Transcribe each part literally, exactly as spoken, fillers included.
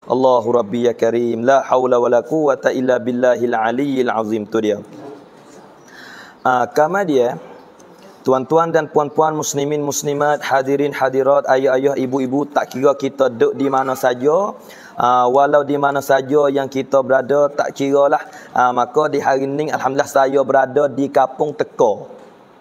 Allahu Rabbi ya Karim, la haula wala quwata illa billahil aliyyil azim. Tu dia. Uh, kemudian tuan-tuan dan puan-puan muslimin muslimat, hadirin hadirat, ayah-ayah, ibu-ibu, tak kira kita duduk di mana saja, uh, walau di mana saja yang kita berada, tak kiralah. Uh, maka di hari ini alhamdulillah saya berada di Kampung Teko.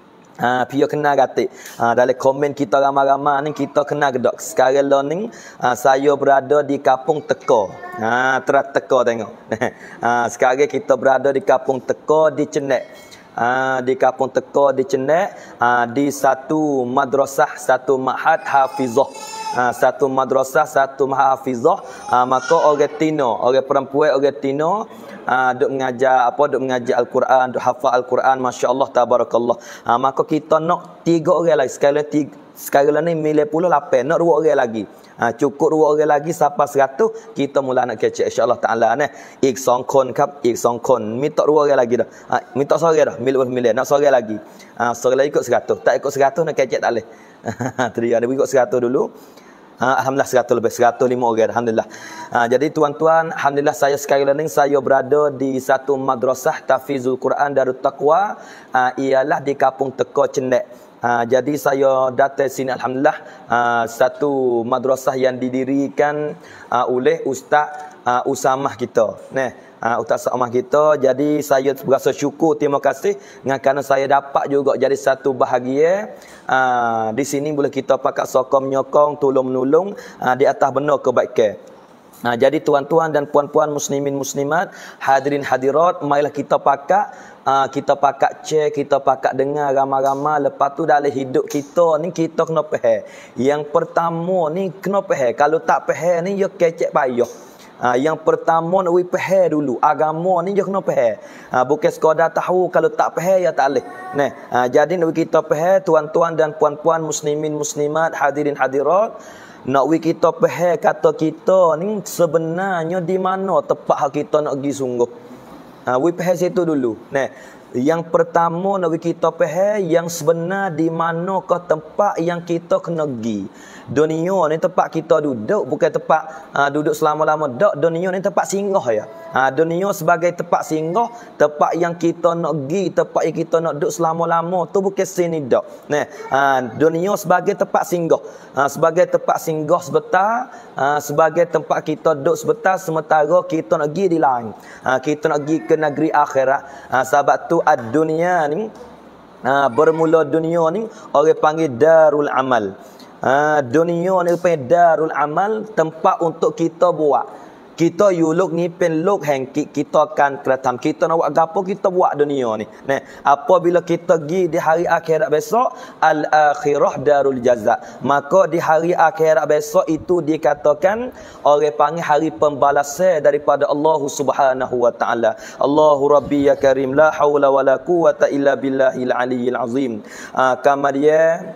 Ha, pia kenal katik. Ha, dalam komen kita ramai-ramai ni kita kenal gedak. Sekarang lah ni ha, saya berada di Kampung Teko. Ha, terat Teko tengok. Ha, sekarang kita berada di Kampung Teko di Cenek. Ha, di Kampung Teko di Cenek, ha, di satu madrasah, satu ma'had hafizah. Ha, satu madrasah, satu ma'had hafizah. Ha, maka orang Tino, orang perempuan orang Tino Uh, duk mengajar apa duk mengajar al-Quran, duk hafal al-Quran, masya-Allah tabarakallah. Uh, maka kita nak tiga orang lagi. Sekali tiga, sekarang ni sembilan puluh lapan, nak dua orang lagi. Uh, cukup dua orang lagi sampai seratus, kita mula nak kecek insya-Allah taala nah. Ik song kon kap, ik song kon. Minta dua orang lagi dah. Uh, minta seorang dah, sembilan puluh, nak seorang lagi. Ah uh, seorang lagi ikut seratus. Tak ikut seratus nak kecek tak leh. Tadi ada ikut seratus dulu. Ha, alhamdulillah seratus lebih, seratus lima orang alhamdulillah. Ha, jadi tuan-tuan, alhamdulillah saya sekarang ni saya berada di satu madrasah Tahfizul Quran Darut Taqwa, ha, ialah di Kampung Teko Cenek. Ha, jadi saya datang sini alhamdulillah, ha, satu madrasah yang didirikan ha, oleh Ustaz ha, Usamah kita. Nah, Uh, Ustaz Usamah kita. Jadi saya berasa syukur, terima kasih kerana saya dapat juga jadi satu bahagia uh, di sini boleh kita pakat sokong menyokong, tolong menolong uh, di atas benar kebaikan. Nah, jadi tuan-tuan dan puan-puan muslimin muslimat, hadirin hadirat, marilah kita pakat uh, kita pakat cek, kita pakat dengar ramai-ramai. Lepas tu dalam hidup kita ni kita kena faham. Yang pertama ni kena faham. Kalau tak faham ni ya kecek payah. Ha, yang pertama nak faham dulu. Agama ni je kena faham. Ha, bukan sekadar tahu, kalau tak faham ya tak leh. Nah, ha, jadi nak kita faham tuan-tuan dan puan-puan muslimin muslimat, hadirin hadirat, nak kita faham kata kita ni sebenarnya di mana tempat kita nak pergi sungguh. Ha, we faham situ dulu. Nah, yang pertama nak kita faham yang sebenar di manakah tempat yang kita kena pergi. Dunia ni tempat kita duduk, bukan tempat uh, duduk selama-lama. Dak, dunia ni tempat singgah ya. Ha, dunia sebagai tempat singgah, tempat yang kita nak pergi, tempat yang kita nak duduk selama-lama, tu bukan sini dak. Nah, ha, dunia sebagai tempat singgah. Ha, sebagai tempat singgah sebentar, ha, sebagai tempat kita duduk sebentar, sementara kita nak pergi di lain. Ha, kita nak pergi ke negeri akhirat. Ha, sebab tu ad-dunia ni, ha, bermula dunia ni orang panggil darul amal. Ha, dunia ni panggil darul amal, tempat untuk kita buat. Kita yuluk ni penluk hang kita akan keratam. Kita nak buat gapo kita buat dunia ni. Nah, apabila kita pergi di hari akhirat besok, al-akhirah darul jaza. Maka di hari akhirat besok itu dikatakan orang panggil hari pembalasan daripada Allah Subhanahu wa taala. Allahu Rabbi ya Karim, la haula wala quwata illa billahil aliyyil azim. Ah, kemudian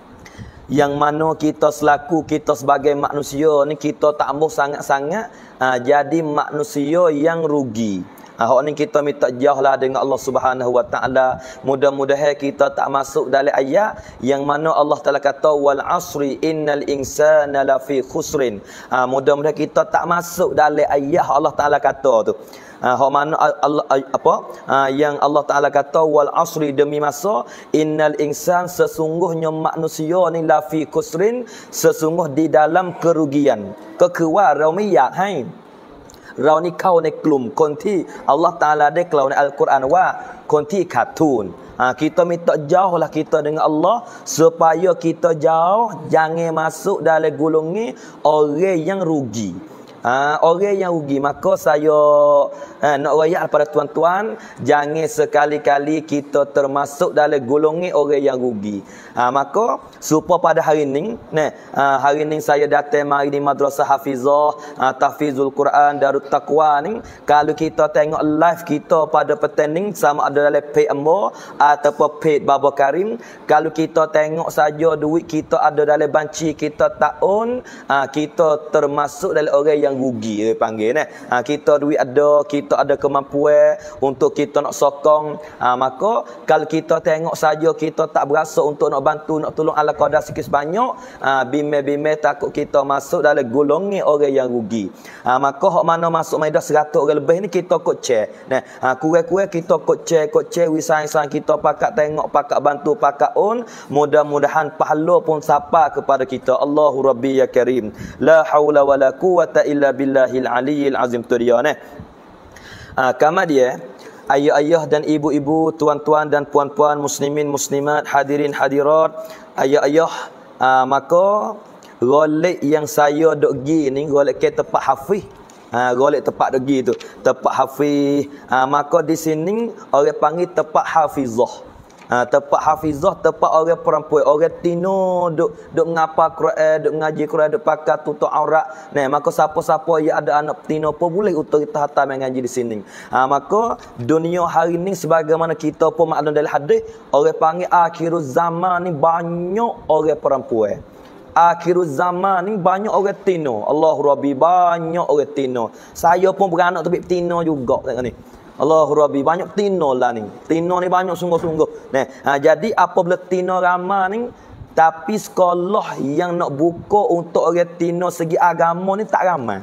yang mana kita selaku kita sebagai manusia ni kita tak mahu sangat-sangat ha, jadi manusia yang rugi. Ha, hak ni kita minta jauhlah dengan Allah Subhanahu wa taala. Mudah-mudahan kita tak masuk dalam ayat yang mana Allah Taala kata wal asri innal insana lafi khusrin. Ha, mudah-mudahan kita tak masuk dalam ayat Allah Taala kata tu. Ha, hak mana Allah apa ha, yang Allah Taala kata wal asri, demi masa, innal insan, sesungguhnya manusia ni lafi khusrin, sesungguh di dalam kerugian. Kekewaเราไม่อยากให้เรานี่เข้าในกลุ่มคนที่อัลลอฮ์ตะอาลาได้กล่าวในอัลกุรอานว่าคนที่ขาดทุน. Ha, kita minta jauhlah kita dengan Allah supaya kita jauh, jangan masuk dalam golongan orang yang rugi. Ha, orang yang rugi. Maka saya ha, nak rakyat pada tuan-tuan, jangan sekali-kali kita termasuk dalam golongan orang yang rugi. Ha, maka supaya pada hari ini, nah, ha, hari ini saya datang mari di Madrasah Hafizah ha, Tahfizul Quran Darut Taqwa ni. Kalau kita tengok live kita pada petang sama ada dalam page Amor ataupun page Baba Karim, kalau kita tengok saja duit kita ada dalam banci kita tak on, ha, kita termasuk dalam orang yang yang rugi dia panggil nah. Ha, kita duit ada, kita ada kemampuan untuk kita nak sokong, ha, maka kalau kita tengok saja kita tak berasa untuk nak bantu, nak tolong ala qadar sikit sebanyak, ha, bime-bime takut kita masuk dalam golongan orang yang rugi. Ha, maka hak mana masuk medan seratus orang lebih ni kita kok cek. Nah, ha, kurang-kurang kita kok cek, kok cek wisai-wisai kita pakat tengok, pakat bantu, pakat on, mudah-mudahan pahala pun sapa kepada kita. Allahu Rabbi ya Karim. La haula wala quwata illa billahil aliyyil azim tu dia nah. Ha, kama dia ayah-ayah dan ibu-ibu, tuan-tuan dan puan-puan, muslimin muslimat, hadirin hadirat, ayah-ayah, ha, maka golek yang saya dok gi ni golek ke tempat hafiz. Ha, golek tempat dok gi tu, tempat hafiz. Ha, maka di sini orang panggil tempat hafizah. Ha, tempat hafizah, tempat orang perempuan, orang tino duk duk ngapa Quran, duk ngaji Quran, duk pakai tutup aurat. Nah, maka siapa-siapa yang ada anak tino pun boleh untuk kita hantar mengaji di sini. Ha, maka dunia hari ni sebagaimana kita pun maklum dalam hadis, orang panggil akhiruz zaman ni banyak orang perempuan. Akhiruz zaman ni banyak orang tino. Allahu Rabbi, banyak orang tino. Saya pun beranak tapi tino juga tengok ni. Allahu Rabbi, banyak tino lah ni. Tino ni banyak sungguh-sungguh. Nah, ha, jadi apabila tino ramai ni, tapi sekolah yang nak buka untuk orang tino segi agama ni tak ramai.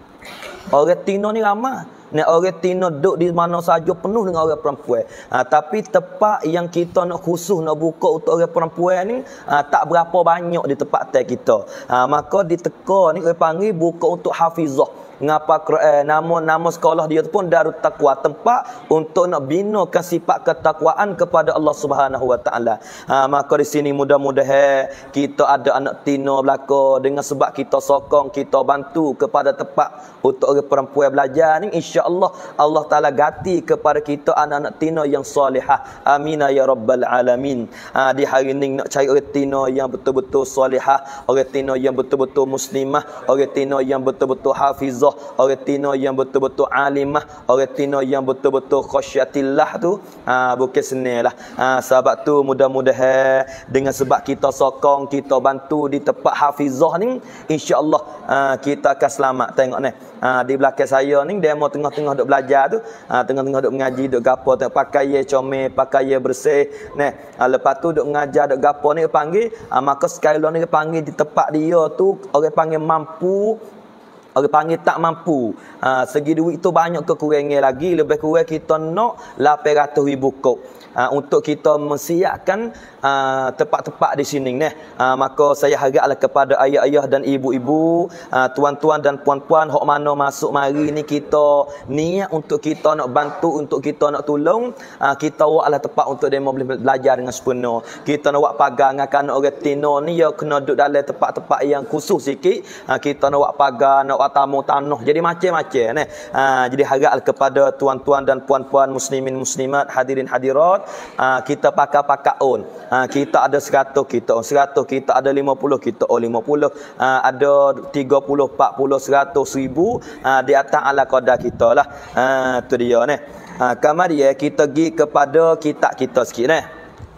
Orang tino ni ramai. Nah, orang tino duduk di mana saja penuh dengan orang perempuan. Ha, tapi tempat yang kita nak khusus nak buka untuk orang perempuan ni, ha, tak berapa banyak di tempat tek kita. Ha, maka di teka ni orang panggil buka untuk hafizah. Ngapa Quran, nama nama sekolah dia tu pun Darut Taqwa, tempat untuk nak binakan sifat ketakwaan kepada Allah Subhanahu Wa Taala. Ha, maka di sini mudah-mudahan kita ada anak tino belaka dengan sebab kita sokong, kita bantu kepada tempat untuk orang perempuan belajar ni, insya-Allah Allah Taala ganti kepada kita anak-anak tino yang solehah. Amin ya rabbal alamin. Ha, di hari ni nak cari orang tino yang betul-betul solehah, orang tino yang betul-betul muslimah, orang tino yang betul-betul hafizah, orang tino yang betul-betul alimah, orang tino yang betul-betul khasyatillah tu, ha, bukan senang lah. Ha, sebab tu mudah-mudahan dengan sebab kita sokong, kita bantu di tempat hafizah ni, insya-Allah ha, kita akan selamat. Tengok ni, ha, di belakang saya ni demo tengah-tengah duk belajar tu, ha, tengah-tengah duk mengaji, duk gapo, tengok pakai ye comel, pakai ye bersih. Nah, ha, lepas tu duk mengajar, duk gapo ni panggil, ha, maka sekali ni panggil di tempat dia tu orang panggil mampu, orang panggil tak mampu. Ha, segi duit tu banyak kekurangan lagi. Lebih kurang kita nak lapan ratus ribu kop. Ha, untuk kita mensiapkan ha, tempat-tempat di sini. Nah, ha, maka saya haraplah kepada ayah-ayah dan ibu-ibu, ha, tuan-tuan dan puan-puan, hok mana masuk mari ni kita niat untuk kita nak bantu, untuk kita nak tolong. Ha, kita buatlah tempat untuk demo boleh belajar dengan sepenuh. Kita nak buat pagar dengan orang tino ni, ya kena duduk dalam tempat-tempat yang khusus sikit. Ha, kita nak buat pagar, nak buat tamu tanah. Jadi macam-macam. Nah, ha, jadi haraplah kepada tuan-tuan dan puan-puan, muslimin muslimat, hadirin hadirat, ha, kita pakai-pakai on. Ha, kita ada seratus kita on seratus, kita ada lima puluh kita on lima puluh, ha, ada tiga puluh, empat puluh, seratus ribu, ha, di atas ala qadar kita lah. Ha, tu dia ni. Ha, kamar dia kita pergi kepada kitab kita sikit ni.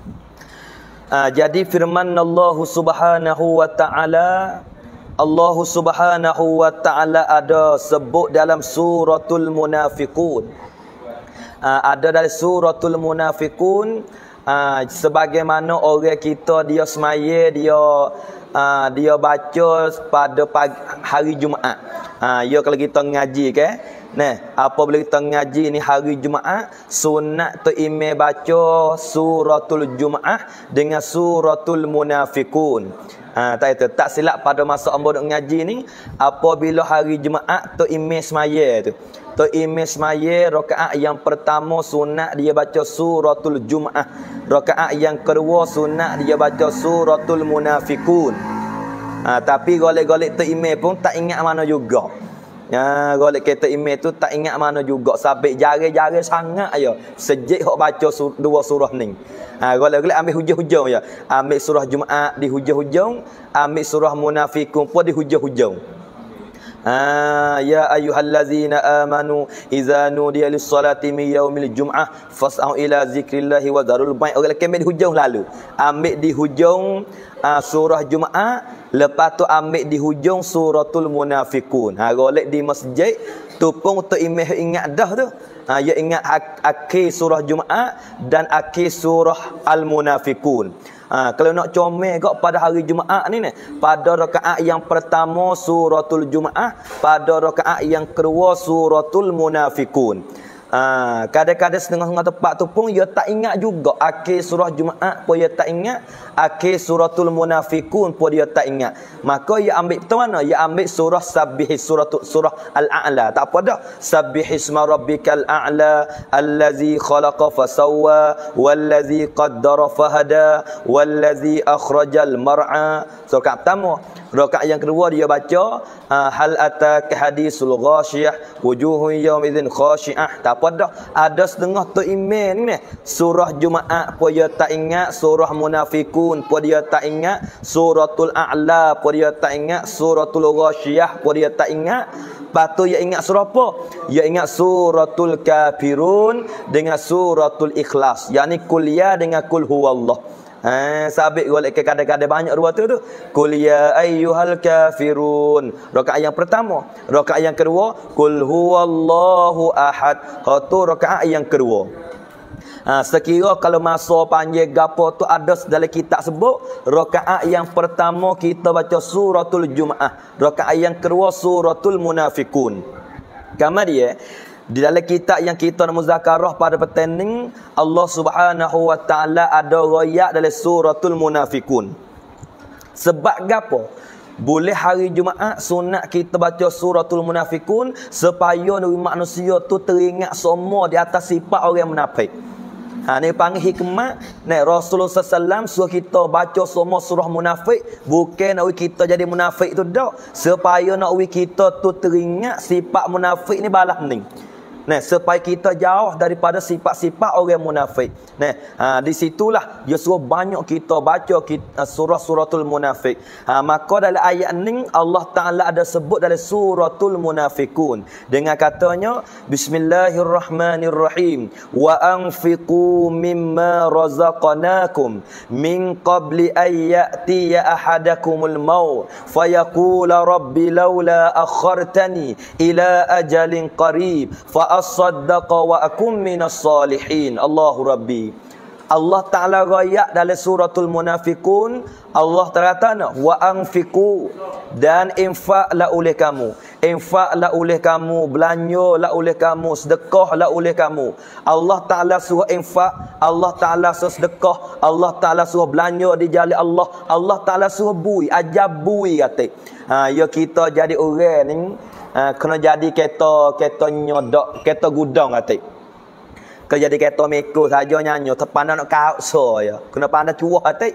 Ha, jadi firman Allah Subhanahu wa taala, Allah Subhanahu wa taala ada sebut dalam suratul munafiqun. Uh, ada dari suratul munafiqun, uh, sebagaimana orang kita dia semaya, dia uh, dia baca pada pagi, hari Jumaat. Ha, ya kalau kita ngaji ke, nah, apabila kita ngaji ni hari Jumaat, sunat tu imam baca suratul Jumaat dengan suratul munafiqun. Ha, tak itu tak silap pada masa ambo duk ngaji ni, apabila hari Jumaat tu imam semaya tu. Tu imam semaya rakaat yang pertama sunat dia baca suratul Jumaat. Rakaat yang kedua sunat dia baca suratul munafiqun. Ha, tapi golek-golek tu imam pun tak ingat mana juga. Ya, golek kata imam tu tak ingat mana juga, sabit jari-jari sangat ayo. Sejak hok baca sur, dua surah ni. Ha, golek-golek ambil hujung-hujung ya. Ambil surah Jumaat di hujung-hujung, ambil surah munafiqun pun di hujung-hujung. Ha, ya ayyuhallazina amanu idza nudiya lis-salati min yaumil jum'ah fas'au ila zikrillahi wa dharul bai'. Orang ambil di hujung lalu. Ambil di hujung uh, surah Jumaat, Lepas tu ambil di hujung suratul munafikun. Ha, golek di masjid, tupung tu imeh ingat dah tu. Ha, ya ingat ak- akhir surah Jumaat dan akhir surah Al-Munafikun. Ha, kalau nak comel kau pada hari Jumaat ni ni, pada rakaat yang pertama suratul Jumaat, pada rakaat yang kedua suratul Munafikun. Ha, kadang-kadang setengah-setengah tempat tu pun dia tak ingat juga akhir surah Jumaat pun dia tak ingat, akhir suratul Munafikun pun dia tak ingat. Maka dia ambil betul mana? Dia ambil surah Sabbih, surah surah Al-A'la. Tak apa dah. Sabbihisma rabbikal a'la allazi khalaqa fasawwa wallazi qaddara fahada wallazi akhrajal mar'a. So kat pertama, rakaat yang kedua dia baca uh, hal ataka hadisul ghasyiyah wujuhun yawmidzin khashi'ah. Tak apa dah. Ada setengah tu iman ni surah Jumaat pun dia tak ingat, surah Munafikun pun dia tak ingat, suratul A'la pun dia tak ingat, suratul Ghasyiyah pun dia tak ingat. Lepas tu dia ingat surah apa? Dia ingat suratul Kafirun dengan suratul Ikhlas. Yang ni kuliah dengan kul huwallah. Ha, sabit golek kadang-kadang banyak dua tu tu. Qul ya ayyuhal kafirun. Rakaat yang pertama, rakaat yang kedua qul huwallahu ahad. Itu rakaat yang kedua. Ha, sekira kalau masa panjang gapo tu ada dalam kitab sebut, rakaat yang pertama kita baca suratul Jumaah, rakaat yang kedua suratul Munafikun. Kemudian di dalam kitab yang kita nak muzakarah pada petang ni, Allah Subhanahu wa taala ada royak dalam suratul Munafikun. Sebab gapo? Boleh hari Jumaat sunat kita baca suratul Munafikun supaya manusia tu teringat semua di atas sifat orang munafik. Ha, ni panggil hikmah. Nah, Rasulullah sallallahu alaihi wasallam suruh kita baca semua surah munafik. Bukan nak kita jadi munafik tu dak. Supaya nak kita tu teringat sifat munafik ni balas ni. Nah, supaya kita jauh daripada sifat-sifat orang munafik. Nah, ha, di situlah dia suruh banyak kita baca kita, surah-suratul munafik. Ha, maka dalam ayat ni Allah Taala ada sebut dalam suratul Munafikun dengan katanya Bismillahirrahmanirrahim wa anfiqu mimma razaqnakum min qabli an ya'tiya ahadakumul maut fayaqula rabbi laula akhartani ila ajalin qarib fa as-saddaqa wa akum minas salihin. Allahu Rabbi. Allah Ta'ala rayak dalam suratul Munafikun, Allah Ta'ala wa anfiqu, dan infaklah oleh kamu, infaklah oleh kamu, belanjalah oleh kamu, sedekahlah oleh kamu. Allah Ta'ala suruh infak, Allah Ta'ala suruh sedekah, Allah Ta'ala suruh belanja di jalan Allah, Allah Ta'ala suruh bui, ajar bui kata. Ha, ya kita jadi orang ni Ha, kena jadi kereta kereta nyodok, kereta gudang kata. Kena jadi kereta meko saja nyanyo, terpandang nak kau so ya. Kena pandai cuah kata.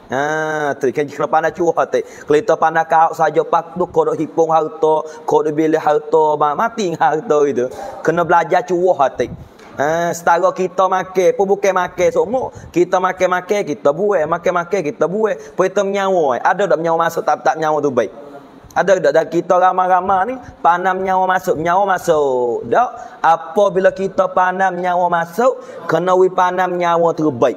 Ha, tu kena pandai cuah kata. Kereta pandai kau saja pak tu kau dok hipung harta, kau dok bila harta, mati harta itu. Kena belajar cuah kata. Ha, setara kita makan pun bukan makan semua. Kita makan-makan kita buai, makan-makan kita buai. Pun kita menyawa. Ada tak menyawa masuk tak tak menyawa tu baik. Ada tak? Dan kita ramai-ramai ni pandang nyawa masuk, nyawa masuk. Tak? Apabila kita pandang nyawa masuk, kena we pandang nyawa terbaik.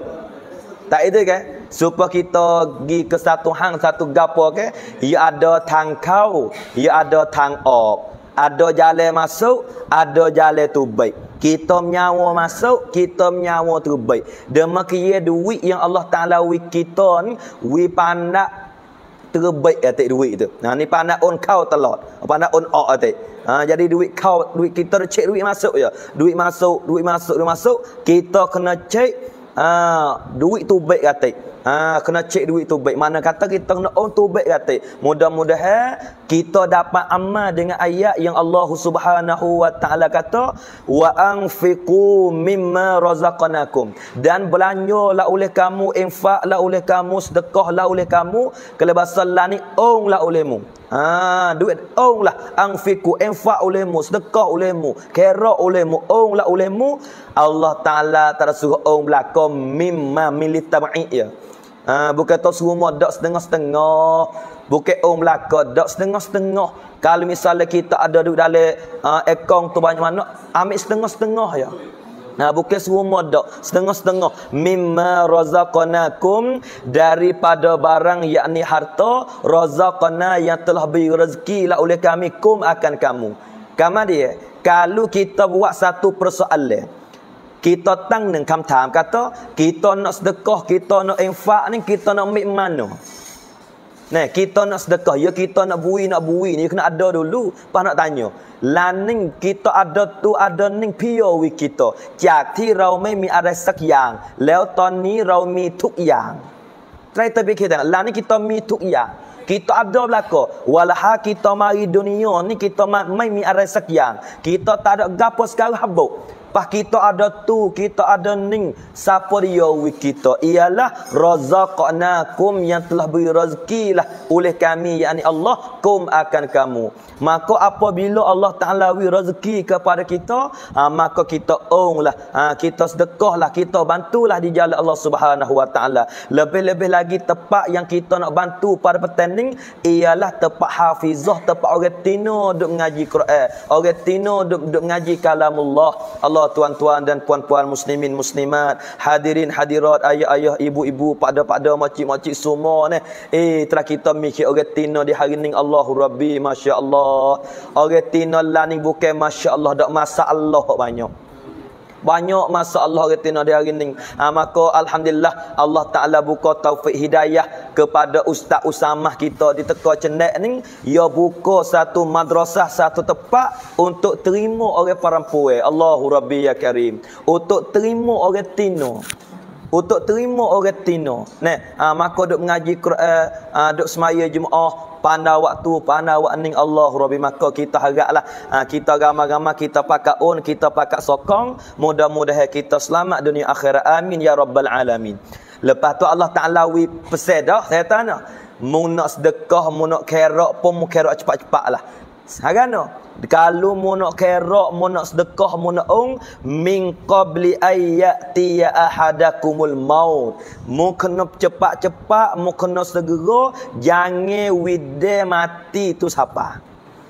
Tak itu kan? Supaya kita pergi ke satu hang, satu gapo kan? Ia ada tangkau, ia ada tang op. Ada jalan masuk, ada jalan terbaik. Kita menyawa masuk, kita menyawa terbaik. Demikian duit yang Allah Ta'ala we kita ni, we pandang terbaik atik duit tu. Nah, ni pandai on kau telot. Pandai on ok atik. Ha, jadi duit kau, duit kita cek duit masuk je. Duit masuk, duit masuk, duit masuk. Kita kena cek ha, duit tu baik atik. Ha, kena cek duit tu baik. Mana kata kita kena on tu baik atik. Mudah-mudahan kita dapat amal dengan ayat yang Allah Subhanahu wa taala kata wa anfiqu mimma razaqnakum, dan belanjalah oleh kamu, infaklah oleh kamu, sedekahlah oleh kamu, kalau bahasa lain ni onglah olehmu. Ha, duit onglah, anfiqu, infak olehmu, sedekah olehmu, kira olehmu, onglah olehmu. Allah taala tak suruh ong belaka mimma milit tabai ya. Ha, bukan tu suruh modok setengah-setengah. Bukan orang Melaka dak setengah-setengah. Kalau misalnya kita ada duit dalam uh, akaun tu banyak mana, ambil setengah-setengah ya. Nah, bukan semua dak, setengah-setengah. Mimma razaqnakum, daripada barang yakni harta, razaqna yang telah beri rezeki lah oleh kami kum akan kamu. Kama dia, kalau kita buat satu persoalan, kita tang nang kamtam kata, kita nak sedekah, kita nak infak ni, kita nak ambil mana? Nah, kita nak sedekah, ya kita nak bui, nak bui ni kena ada dulu, pas nak tanya. Laning kita ada tu ada ning pio wi kita. จากที่เราไม่มีอะไรสักอย่างแล้วตอนนี้เรามีทุกอย่าง Try to be kita. Lah ni kita miทุกอย่าง Kita ada belaka. Walaha kita mari dunia ni kita mai mi adaสักอย่าง Kita tak ada gapo sekarang habuk. Pas kita ada tu, kita ada ning. Siapa dia wi kita? Ialah razaqnakum, yang telah beri rezeki lah oleh kami, yakni Allah, kum akan kamu. Maka apabila Allah Ta'ala beri rezeki kepada kita, ha, maka kita ong lah, ha, kita sedekah lah, kita bantulah di jalan Allah Subhanahu Wa Ta'ala. Lebih-lebih lagi tepat yang kita nak bantu pada petanding ialah tepat hafizah, tepat orang tino duk mengaji Quran, orang tino duk, duk mengaji kalamullah Allah. Tuan-tuan dan puan-puan muslimin muslimat, hadirin hadirat, ayah-ayah, ibu-ibu, pada-pada, makcik-makcik semua ni, eh telah kita mikir orang tino di hari ni, Allahu Rabbi, masya-Allah. Orang tino lah ni bukan masya-Allah, dak masalah banyak. Banyak masalah orang tino di hari ni. Ha, maka alhamdulillah Allah Taala buka taufik hidayah kepada Ustaz Usamah kita di Teka Cendek ni, ia buka satu madrasah, satu tempat untuk terima orang perempuan. Allahu Rabbi ya Karim. Untuk terima orang tino. Untuk terima orang tino. Nah, ha, maka duk mengaji Quran, ha, duk semaya Jumaat, pandai waktu, pandai waktu ning Allah Rabbi. Maka kita haraplah, ha, kita ramai-ramai kita pakai on, kita pakai sokong, mudah-mudahan kita selamat dunia akhirat. Amin ya rabbal alamin. Lepas tu Allah Taala wi pesan dah, saya tanya, mu nak sedekah, mu nak kerak pun mu kerak cepat-cepatlah. Sagano, kalau mu nak kerak, mu nak sedekah, mu nak ung, min qabli ayyati ya ahadakumul maut, mu kena cepat-cepat, mu kena segera, jangan wide mati tu siapa.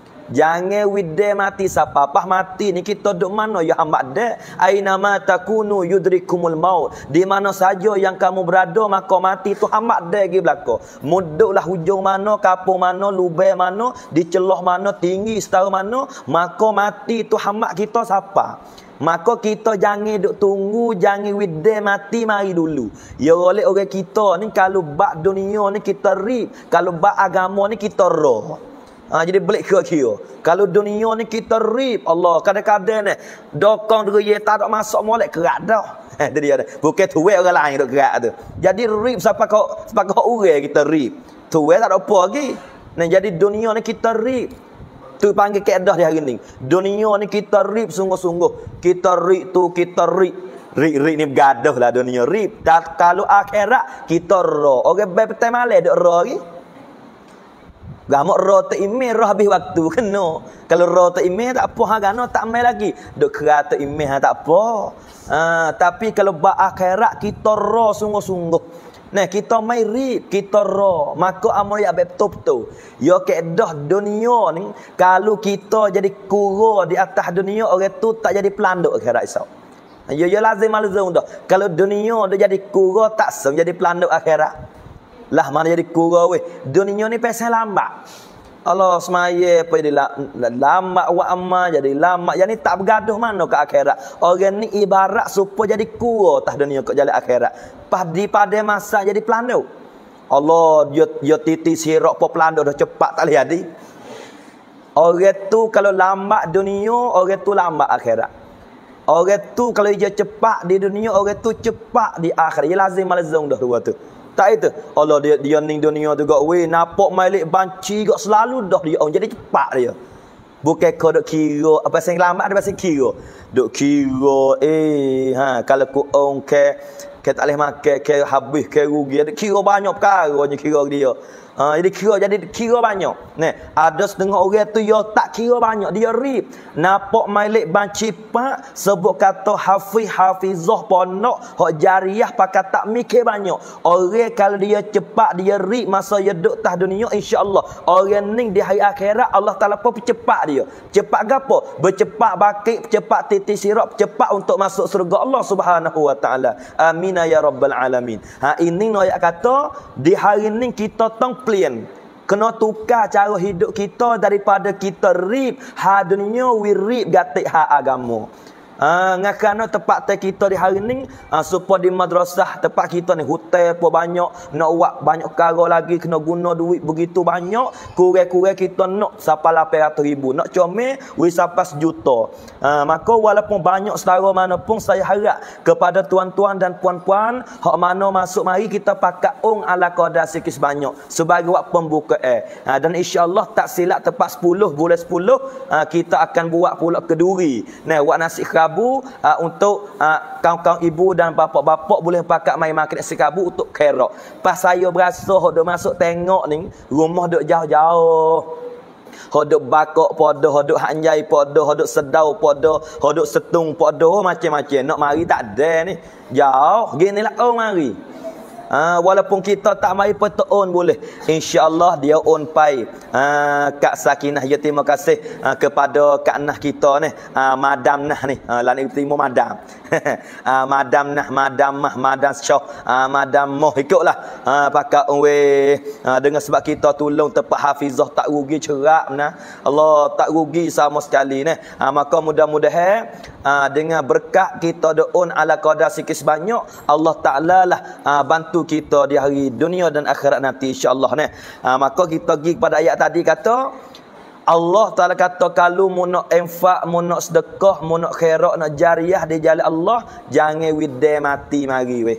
Jangan wide mati siapa. Pas mati ni kita duk mana ya hambak dak. Aina ma takunu yudrikumul maut. Di mana saja yang kamu berada maka mati tu hambak dak gi belaka. Muduklah hujung mana, kapung mana, lubang mana, di celah mana, tinggi setara mana, maka mati tu hambak kita siapa. Maka kita jangan duk tunggu, jangan wide mati, mari dulu. Ya oleh orang kita ni kalau bab dunia ni kita rib, kalau bab agama ni kita roh. Ha, jadi belik kira-kira. Kalau dunia ni kita rib, Allah kadang-kadang ni dokong dia tak ada masuk molek kerak dah. Eh dia dia. Bukan tuai orang lain duk kerak tu. Jadi rib siapa kau siapa kau orang kita rib. Tuai tak ada apa lagi. Nah, jadi dunia ni kita rib. Tu panggil kaedah di hari ni. Dunia ni kita rib sungguh-sungguh. Kita rib tu kita rib. Rib-rib ni bergaduh lah dunia rib. Dan kalau akhirat kita roh. Orang baik petai malam duk roh lagi. Gamak roh tak imeh roh habis waktu kena. Kalau roh tak imeh tak apa ha gano tak mai lagi. Duk kera tak imeh ha tak apa. Ha, tapi kalau ba akhirat kita roh sungguh-sungguh. Nah, kita mai rib, kita roh, maka amal ya betul-betul. Ya keedah dunia ni kalau kita jadi kura di atas dunia, orang tu tak jadi pelanduk akhirat esok. Ya ya lazim malzum dah. Kalau dunia dia jadi kura tak sem jadi pelanduk akhirat. Lah mana jadi kura weh. Dunia ni pasal lambat. Allah semaya apa jadi lambat wa amma jadi lambat. Yang ni tak bergaduh mana ke akhirat. Orang ni ibarat supaya jadi kura tah dunia ke jalan akhirat. Pas di pada masa jadi pelanduk. Allah dia dia titi sirak po pelanduk dah cepat tak lihat di. Orang tu kalau lambat dunia, orang tu lambat akhirat. Orang tu kalau dia cepat di dunia, orang tu cepat di akhirat. Ya lazim malzum dah dua tu. Tak itu. Allah dia dia ning dunia tu gak we nampak malik banci gak selalu dah dia on jadi cepat dia. Bukan kau duk kira apa sing lambat ada pasal kira. Duk kira eh ha kalau ku on ke Ke tak boleh makan, ke habis, ke rugi. Ada kira banyak perkaranya kira dia. Ha, jadi kira jadi kira banyak. Ni, ada setengah orang tu dia tak kira banyak, dia rib. Nampak mailik ban cipak sebut kata hafiz hafizah ponok hak jariah pakai tak mikir banyak. Orang kalau dia cepat dia rib masa dia duduk atas dunia insya-Allah. Orang ni di hari akhirat Allah Taala pun cepat dia. Cepat gapo? Bercepat bakit, cepat titis sirap, cepat untuk masuk surga Allah Subhanahu wa taala. Amin ya rabbal alamin. Ha ini no ayat kata di hari ni kita tong plan. Kena tukar cara hidup kita daripada kita rib ha dunia we rib gatik ha agama. Ah, ngakana tempat teh kita di hari ni ah, supaya di madrasah tempat kita ni hotel pun banyak, nak buat banyak perkara lagi, kena guna duit begitu banyak, kurang-kurang kita nak sampai lapan ratus ribu, nak comel we sampai sejuta. Ah, maka walaupun banyak setara mana pun saya harap kepada tuan-tuan dan puan-puan hak mana masuk mari kita pakai ong ala qadar sikit banyak sebagai waktu pembukaan. Ah, dan insya-Allah tak silap tepat sepuluh bulan sepuluh ah, kita akan buat pula keduri. Nah, buat nasi kabu uh, untuk uh, kaum-kaum ibu dan bapak-bapak boleh pakai mai makan nasi kabu untuk kerok. Pas saya berasa dok masuk tengok ni rumah dok jauh-jauh. Hodok bakok podo, hodok hanjai podo, hodok sedau podo, hodok setung podo, macam-macam. Nak mari tak ada ni. Jauh. Ginilah oh mari. Ha, walaupun kita tak mari petuon boleh. Insya-Allah dia on pai. Ha, Kak Sakinah ya terima kasih ha, kepada Kak Nah kita ni. Ha, Madam Nah ni. Ha, lan terima madam. ha, madam Nah, madam Mah, madam Syah, ha, madam Moh ikutlah. Ha, pakai on we. Ha, dengan sebab kita tolong tempat hafizah tak rugi cerak nah. Allah tak rugi sama sekali ni. Ha, maka mudah-mudahan ha, dengan berkat kita doon ala qadar sikit sebanyak Allah Taala lah ha, bantu kita di hari dunia dan akhirat nanti insya-Allah ni. Ha, maka kita pergi kepada ayat tadi kata Allah Taala kata kalau mu nak infak, mu nak sedekah, mu nak khairat, nak jariah di jalan Allah, jangan widai mati mari weh.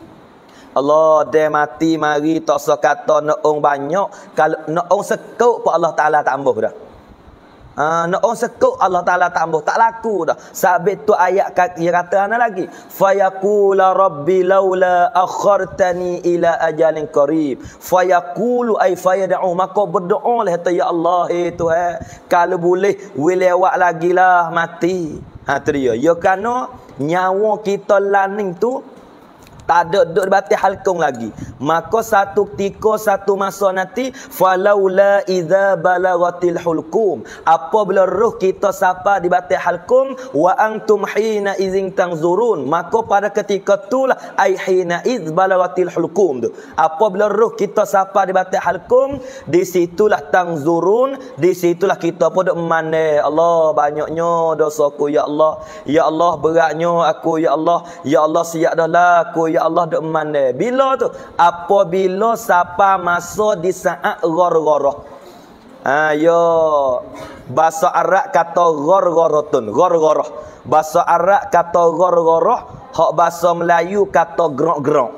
Allah dia mati mari tak sekata nak ong banyak, kalau nak ong sekut pun Allah Taala tambah dah. Ah, nak orang sekut Allah Taala tambah tak laku dah. Sabit tu ayat dia kata ana lagi. Fayaqula rabbi laula akhartani ila ajalin qarib. Fayaqulu ay fayad'u maka berdoa lah ya Allah eh Tuhan kalau boleh we lewat lagi lah mati. Ha tu dia. Ya kerana nyawa kita laning tu tak ada duduk batin halkung lagi. Maka satu ketika satu masa nanti falaula idza balagatil hulqum, apabila roh kita sapa di batin halkum wa antum hina idzin tanzurun, maka pada ketika itulah ai hina idz balagatil hulqum tu, apabila roh kita sapa di batin halkum, di situlah tanzurun, di situlah kita pun duk memandai Allah banyaknya dosaku ya Allah, ya Allah beratnya aku ya Allah, ya Allah siap dah lah aku ya Allah duk memandai. Bila tu? Apabila siapa masuk di saat ghar-gharah. Ha yo. Bahasa Arab kata ghar-gharatun, ghar-gharah. Bahasa Arab kata ghar-gharah, hak bahasa Melayu kata gerok-gerok.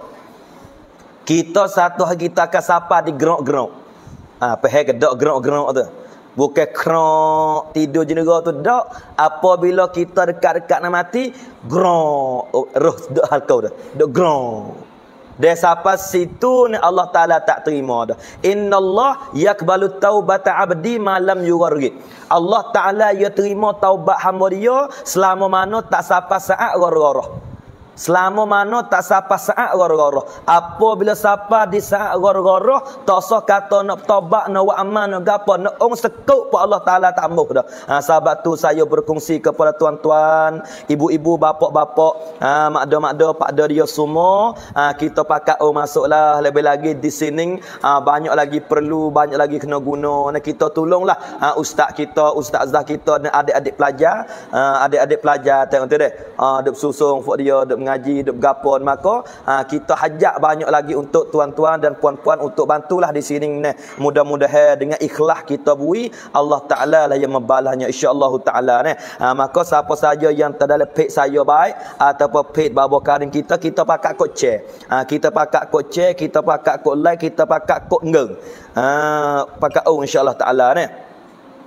Kita satu hari kita akan sapa di gerok-gerok. Ah, ha, peh gedok gerok-gerok tu. Bukan krok tidur jenera tu dak. Apabila kita dekat-dekat nak mati, grok roh dak halkau dah. Dak grok. Dia siapa situ ni Allah Taala tak terima dah. Innallah yaqbalu taubata abdi ma lam yughargid. Allah Taala dia terima taubat hamba dia selama mana tak sampai saat ghar-gharah. Selama mana tak sapa saat ghar-gharah. Apabila sapa di saat ghar-gharah, tak sah kata nak taubat, nak buat amal, nak gapo, nak ong sekut pun Allah Taala tak mahu dah. Ha, sebab tu saya berkongsi kepada tuan-tuan, ibu-ibu, bapak-bapak, ha, makda-makda, pakda dia semua, ha, kita pakat oh masuklah lebih lagi di sini, ha, banyak lagi perlu, banyak lagi kena guna. Nah, kita tolonglah ha, ustaz kita, ustazah kita dan adik-adik pelajar, ha, adik-adik pelajar tengok tu deh. Ha, duk susung for dia, duk mengaji, duk gapon, maka ha, kita hajak banyak lagi untuk tuan-tuan dan puan-puan untuk bantulah di sini ni. Mudah-mudahan dengan ikhlas kita bui Allah Taala lah yang membalahnya insya-Allah taala ni. Ha, maka siapa saja yang terdalam page saya baik ataupun page Babo Karim kita, kita pakai kod share. Ha, kita pakai kod share, kita pakai kod like, kita pakai kod ngeng. Ha, pakai oh insya-Allah taala ni.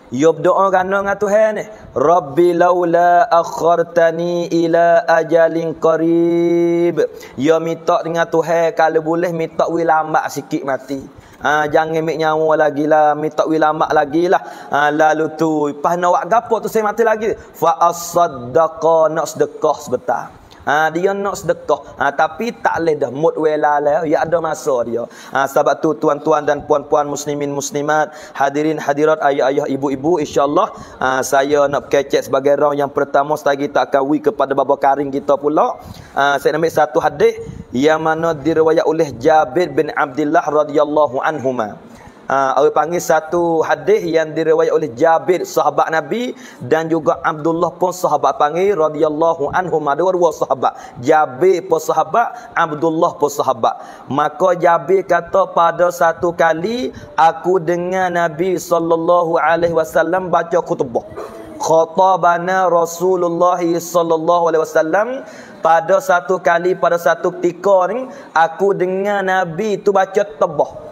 Yo berdoa kerana dengan Tuhan ni. Rabbi laula akhartani ila ajalin qarib. Yo minta dengan Tuhan kalau boleh minta wi lambat sikit mati. Ha, jangan ambil nyawa lagi lah, minta wi lambat lagi lah. Ha, lalu tu pas nak buat gapo tu saya mati lagi. Fa as-saddaqa, nak sedekah sebentar. Ha, dia nak sedekah, ha, tapi tak boleh dah mut wela lah, ya ada masa dia. Ha, sebab tu tuan-tuan dan puan-puan muslimin muslimat, hadirin hadirat, ayah-ayah, ibu-ibu, insya-Allah ha, saya nak kecek sebagai orang yang pertama sekali tak akan wi kepada baba karing kita pula. Ha, saya ambil satu hadis yang mana diriwayat oleh Jabir bin Abdullah radhiyallahu anhuma. Uh, orang panggil satu hadis yang diriwayat oleh Jabir sahabat Nabi dan juga Abdullah pun sahabat panggil radhiyallahu anhum. Ada dua sahabat, Jabir pun sahabat, Abdullah pun sahabat. Maka Jabir kata pada satu kali aku dengar Nabi sallallahu alaihi wasallam baca khutbah. Khatabana Rasulullah sallallahu alaihi wasallam. Pada satu kali, pada satu ketika ni aku dengar Nabi tu baca tebah.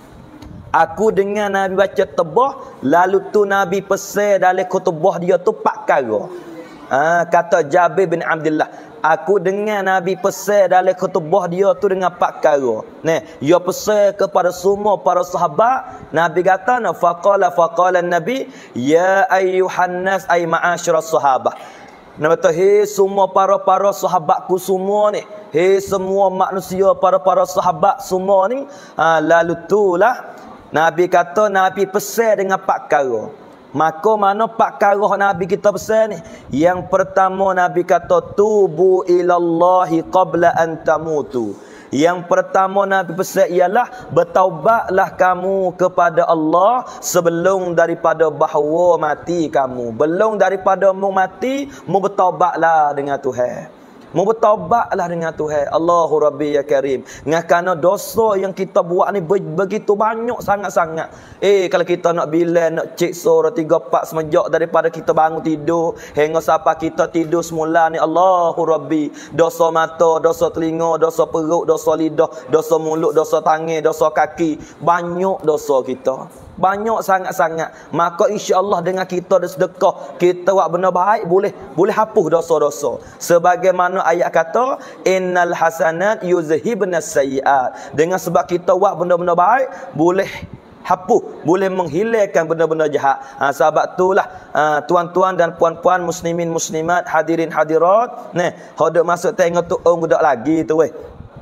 Aku dengar Nabi baca tebah, lalu tu Nabi pesan dalam khutbah dia tu empat perkara. Ha, kata Jabir bin Abdullah, aku dengar Nabi pesan dalam khutbah dia tu dengan empat perkara. Nah, dia pesan kepada semua para sahabat. Nabi kata, "Na faqala faqala Nabi, ya ayyuhan nas ay ma'asyara sahabah." Nabi kata, "Hei semua para-para sahabatku semua ni, hei semua manusia para-para sahabat semua ni." Ha, lalu tulah Nabi kata, Nabi pesan dengan empat perkara. Maka mana empat perkara Nabi kita pesan ni? Yang pertama Nabi kata, tubu ilallahi qabla an tamutu. Yang pertama Nabi pesan ialah bertaubatlah kamu kepada Allah sebelum daripada bahawa mati kamu. Belum daripada mu mati, mu bertaubatlah dengan Tuhan. Mau bertaubatlah dengan Tuhan. Allahu Rabbi ya Karim. Kerana dosa yang kita buat ni begitu banyak sangat-sangat. Eh kalau kita nak bilang, nak cek surah tiga empat semejak daripada kita bangun tidur hingga sampai kita tidur semula ni, Allahu Rabbi. Dosa mata, dosa telinga, dosa perut, dosa lidah, dosa mulut, dosa tangan, dosa kaki. Banyak dosa kita. Banyak sangat-sangat. Maka insya-Allah dengan kita bersedekah, kita buat benda baik, boleh boleh hapus dosa-dosa. Sebagaimana ayat kata, innal hasanat yuzhibnas sayyiat. Dengan sebab kita buat benda-benda baik, boleh hapus, boleh menghilangkan benda-benda jahat. Ha, sebab itulah ha, tuan-tuan dan puan-puan muslimin muslimat, hadirin hadirat, nah, hendak masuk tengok tu orang budak lagi tu weh.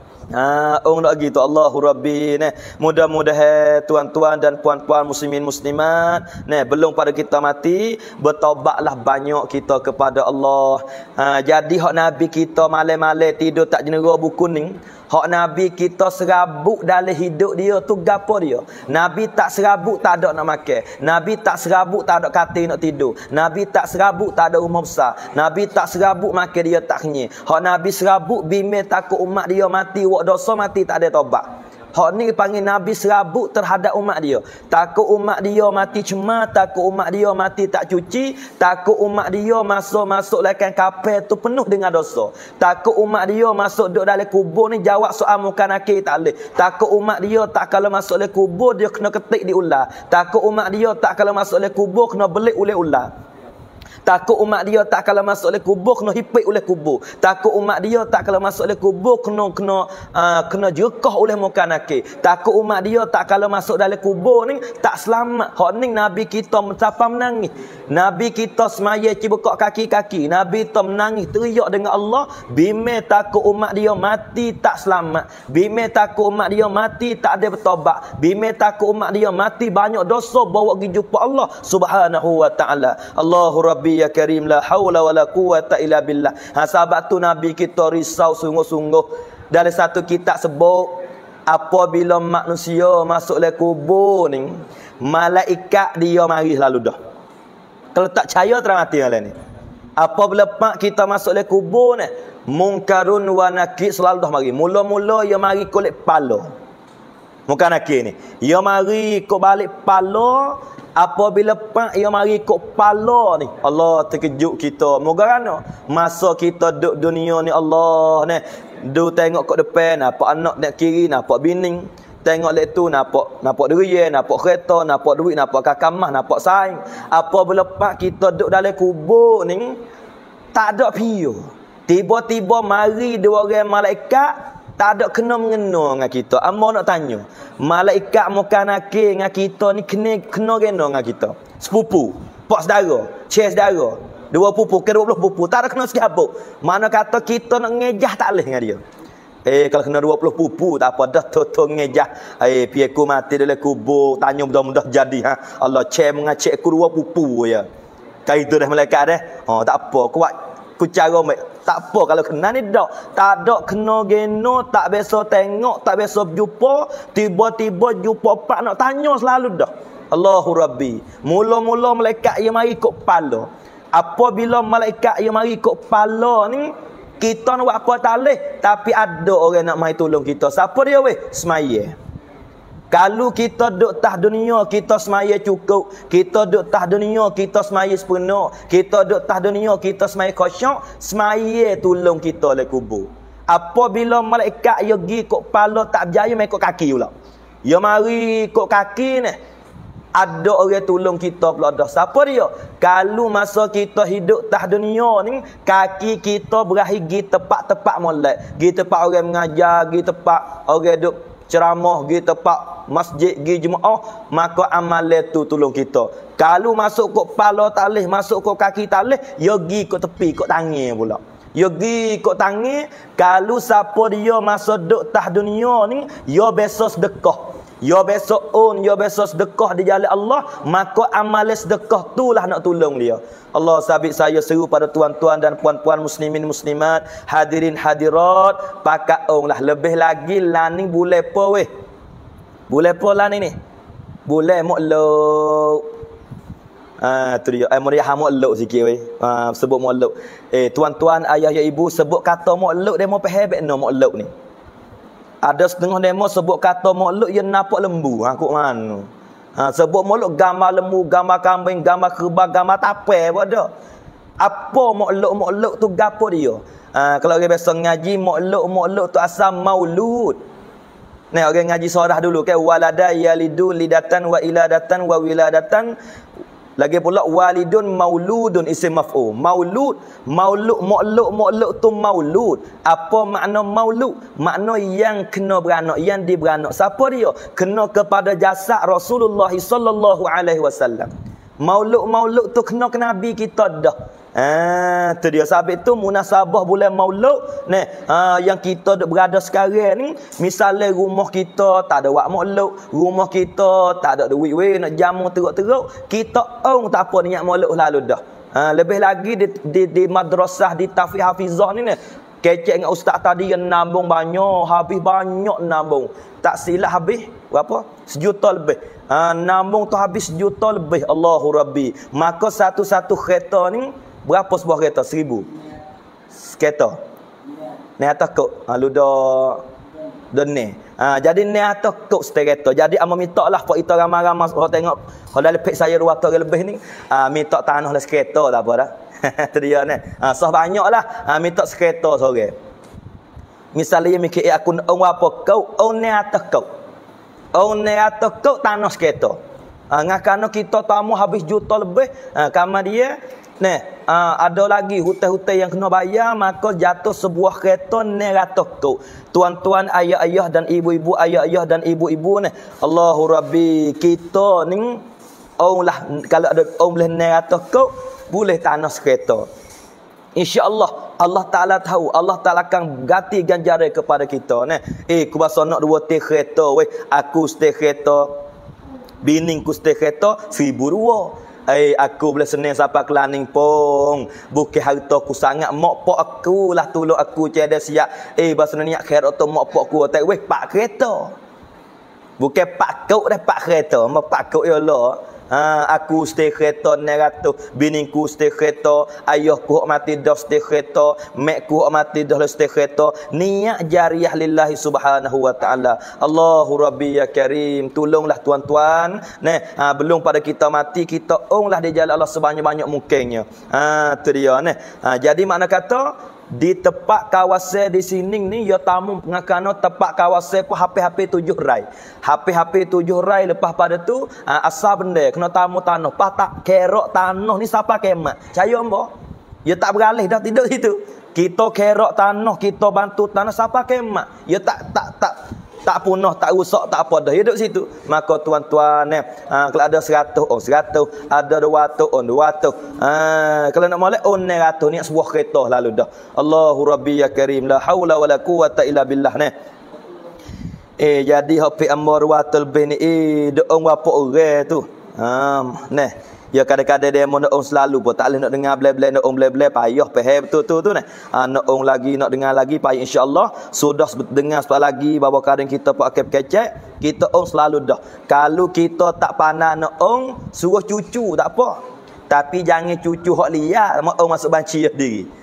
Ha, orang lagi tu Allahu Rabbi nah. Mudah-mudahan tuan-tuan dan puan-puan muslimin muslimat, nah, belum pada kita mati, bertaubatlah banyak kita kepada Allah. Ha, jadi hak Nabi kita malam-malam tidur tak jenera buku ni, hak Nabi kita serabut dalam hidup dia tu gapo dia? Nabi tak serabut tak ada nak makan. Nabi tak serabut tak ada katil nak tidur. Nabi tak serabut tak ada rumah besar. Nabi tak serabut makan dia tak kenyang. Hak Nabi serabut bimbing takut umat dia mati buat dosa mati tak ada taubat. Hak ni panggil Nabi serabut terhadap umat dia. Takut umat dia mati cemar, takut umat dia mati tak cuci, takut umat dia masuk-masuk lakan kapal tu penuh dengan dosa. Takut umat dia masuk duduk dalam kubur ni jawab soal muka nakir tak boleh. Takut umat dia tak kalau masuk dalam kubur dia kena ketik di ular. Takut umat dia tak kalau masuk dalam kubur kena belik oleh ular. Takut umat dia tak kalau masuk oleh kubur kena hipik oleh kubur. Takut umat dia tak kalau masuk oleh kubur kena kena uh, kena jekah oleh muka nakir. Takut umat dia tak kalau masuk dalam kubur ni tak selamat. Hak ni Nabi kita mencapai menangis. Nabi kita semaya cibukak kaki-kaki. Nabi kita menangis teriak dengan Allah, bime takut umat dia mati tak selamat. Bime takut umat dia mati tak ada bertobat. Bime takut umat dia mati banyak dosa bawa pergi jumpa Allah Subhanahu wa taala. Allahu Rabbi ya Karim, la haula wala quwata illa billah. Ha, sahabat tu Nabi kita risau sungguh-sungguh. Dalam satu kitab sebut, apabila manusia masuk le kubur ni, malaikat dia mari selalu dah. Kalau tak percaya terang hati kalian ni. Apabila pak kita masuk le kubur ni, mungkarun wa nakir selalu dah mari. Mula-mula dia mari kulit kepala. Muka nakir ni. Dia mari kok balik kepala. Apabila pak ia mari kok kepala ni, Allah terkejut kita. Moga kan masa kita duduk dunia ni Allah ni, du tengok kat depan nampak anak nak kiri, nampak bini, Tengok lek tu nampak nampak durian, nampak kereta, nampak duit, nampak kakamah, nampak saing. Apa bila pak kita duduk dalam kubur ni tak ada piu. Tiba-tiba mari dua orang malaikat tak ada kena mengena dengan kita. Amo nak tanya, malaikat muka nakir dengan kita ni kena kena kena dengan kita. Sepupu, pak saudara, cik saudara, dua pupu ke dua puluh pupu, tak ada kena sekabuk. Mana kata kita nak ngejah tak boleh dengan dia. Eh kalau kena dua puluh pupu tak apa dah tutup ngejah. Eh piaku mati dalam kubur, tanya mudah-mudah jadi ha. Allah cek mengacik ku dua pupu ya. Kai tu dah malaikat dah. Oh tak apa, kuat ku cara tak apa kalau kena ni dak. Tak ada kena geno, tak biasa tengok, tak biasa jumpa, tiba-tiba jumpa pak nak tanya selalu dah. Allahu Rabbi. Mula-mula malaikat yang mari ikut kepala. Apabila malaikat yang mari ikut kepala ni, kita nak buat apa tak boleh, tapi ada orang nak mai tolong kita. Siapa dia weh? Semaya. Kalau kita duduk tah dunia, kita semaya cukup. Kita duduk tah dunia, kita semaya sepenuh. Kita duduk tah dunia, kita semaya khusyuk. Semaya tolong kita le kubur. Apabila malaikat dia pergi ikut kepala tak berjaya, mai ikut kaki pula. Dia mari ikut kaki ni, ada orang tolong kita pula dah. Siapa dia? Kalau masa kita hidup tah dunia ni, kaki kita berakhir gi tempat-tempat molek, gi tempat orang mengajar, gi tempat orang duk ceramah, gi tempat masjid, gi jemaah, maka amal tu tolong kita. Kalau masuk kok kepala tak leh, masuk kok kaki tak leh, yo gi kok tepi, kok tangan pula. Yo gi kok tangan. Kalau siapa dia masa duk tah dunia ni, yo besok sedekah. Ya besok on, ya besok sedekah di jalan Allah, maka amal sedekah itulah nak tolong dia. Allah sabit saya seru pada tuan-tuan dan puan-puan muslimin muslimat, hadirin hadirat, pakat on lah lebih lagi lani boleh apa weh? Boleh apa lani ni? Boleh mokluk. Ah tu dia. Eh meriah mokluk sikit weh. Ah sebut mokluk. Eh tuan-tuan, ayah ya ibu sebut kata mokluk demo pehebek no mokluk ni. Ada setengah demo sebut kata mokluk yang nampak lembu. Ha kok mana? Ha sebut mokluk gambar lembu, gambar kambing, gambar kerbau, gambar tape apa dah. Apa mokluk-mokluk tu gapo dia? Ha kalau orang biasa ngaji mokluk-mokluk tu asal maulud. Nah orang ngaji surah dulu kan walada yalidu lidatan wa iladatan wa wiladatan. Lagi pula walidun mauludun isim maf'ul. Maulud, maulud, maulud, maulud tu maulud. Apa makna maulud? Makna yang kena beranak, yang diberanak. Siapa dia? Kena kepada jasad Rasulullah sallallahu alaihi wasallam. Maulud, maulud tu kena ke Nabi kita dah. Ah, tu dia sabit tu munasabah bulan Maulud ni. Ah, yang kita duk berada sekarang ni, misalnya rumah kita tak ada wak Maulud, rumah kita tak ada duit weh nak jamu teruk-teruk, kita ong tak apa niat Maulud lalu dah. Ah, lebih lagi di, di, di madrasah di tahfiz hafizah ni ni. Kecek dengan ustaz tadi yang nambung banyak, habis banyak nambung. Tak silap habis berapa? Sejuta lebih. Ah, nambung tu habis sejuta lebih. Allahu Rabbi. Maka satu-satu kereta ni berapa sebuah kereta? Seribu kereta. Ni atas kok. Ha, luda dene. Ha, jadi ni atas kok setel kereta. Jadi amo minta lah pak kita ramai-ramai orang tengok. Kalau lepek saya dua ratus lebih ni, ha, minta tanah lah sekereta tak apa dah. Tu dia ni. Ha, sah banyak lah. Ha, minta sekereta sore. Misalnya mikir eh, aku on apa kau? On ni atas kau. On ni atas kau tanah sekereta. Ha, ngakana kita tamu habis juta lebih. Ha, kamar dia Nah, uh, ada lagi hutang-hutang yang kena bayar, maka jatuh sebuah kereta enam ratus kau. Tuan-tuan, ayah-ayah dan ibu-ibu, ayah-ayah dan ibu-ibu ni, Allahu Rabbi, kita ni orang lah kalau ada orang boleh enam ratus kau, boleh tanah kereta. Insya-Allah Allah Taala tahu, Allah Taala akan ganti ganjaran kepada kita ni. Eh, ku bahasa nak dua teh kereta weh, aku setel kereta, bining ku setel kereta seribu dua. Eh aku boleh senang sampai Kelaning pong. Bukan harta aku sangat mak pak aku lah tolong aku tiada siap. Eh bahasa niat khairat tu mak pak aku tak weh pak kereta. Bukan pak kau dah pak kereta, mak pak kau ya Allah. Ha, aku stay kereta enam ratus, biningku stay kereta, ayahku hok mati dah stay kereta, makku hok mati dah stay kereta. Niat jariah lillahi subhanahu wa ta'ala. Allahu Rabbi ya Karim. Tolonglah tuan-tuan. Nah, ha, belum pada kita mati, kita onglah di jalan Allah sebanyak-banyak mungkinnya. Ha, tu dia. Nah. Ha, jadi makna kata di tempat kawasan di sini ni ya tamu pengakano tempat kawasan pun H P H P tujuh rai. H P H P tujuh rai lepas pada tu uh, asal benda kena tamu tanah. Pas tak kerok tanah ni siapa kemat. Saya ambo. Ya tak beralih dah tidur situ. Kita kerok tanah, kita bantu tanah siapa kemat. Ya tak tak tak tak punah, tak rusak, tak apa dah. Ya duduk situ. Maka tuan-tuan eh, ha, kalau ada seratus on seratus, ada dua ratus on dua ratus. Ha, kalau nak molek on enam ratus ni sebuah kereta lalu dah. Allahu Rabbi ya Karim, la haula wala quwata illa billah ni. Eh jadi hak amor watul bin ni eh doong apa orang tu. Ha nah. Ya kadang-kadang demo nak on selalu pun tak boleh nak dengar blai-blai nak on blai-blai payah faham betul-betul tu nah. Ha, nak on lagi nak dengar lagi payah insya-Allah sudah dengar sekali lagi bahawa kadang kita pakai kecek kita on selalu dah. Kalau kita tak pandai nak on suruh cucu tak apa. Tapi jangan cucu hak liar mak on masuk banci sendiri.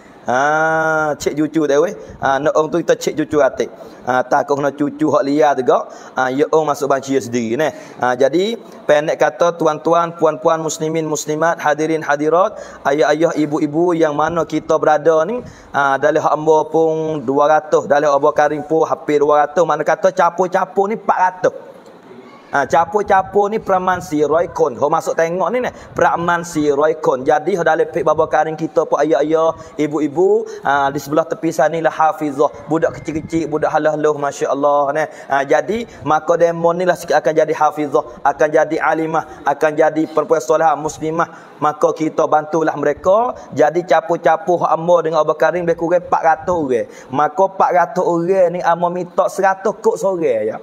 Ha cek cucu dah weh. Ha nak on tu kita cek cucu atik. Ha takut kena cucu hak liar juga. Ha ya on masuk banci sendiri nah. Ha jadi pendek kata tuan-tuan, puan-puan muslimin muslimat, hadirin hadirat, ayah-ayah, ibu-ibu yang mana kita berada ni, ha dalam hamba pun dua ratus, dalam Abu Karim pun hampir dua ratus, mana kata capur-capur ni empat ratus. Ha, capur-capur ni peraman si roikon. Ho masuk tengok ni ni peraman si roikon. Jadi ho dalam pek baba karing kita pun ayah-ayah, ibu-ibu, ha, di sebelah tepi sana lah hafizah. Budak kecil-kecil, budak halah-halah masya-Allah ni. Ha, jadi maka demon ni lah sikit akan jadi hafizah, akan jadi alimah, akan jadi perempuan solehah muslimah. Maka kita bantulah mereka. Jadi capur-capur hamba dengan Abu Karim lebih kurang empat ratus orang. Maka empat ratus orang ni amo minta seratus kok sore ya.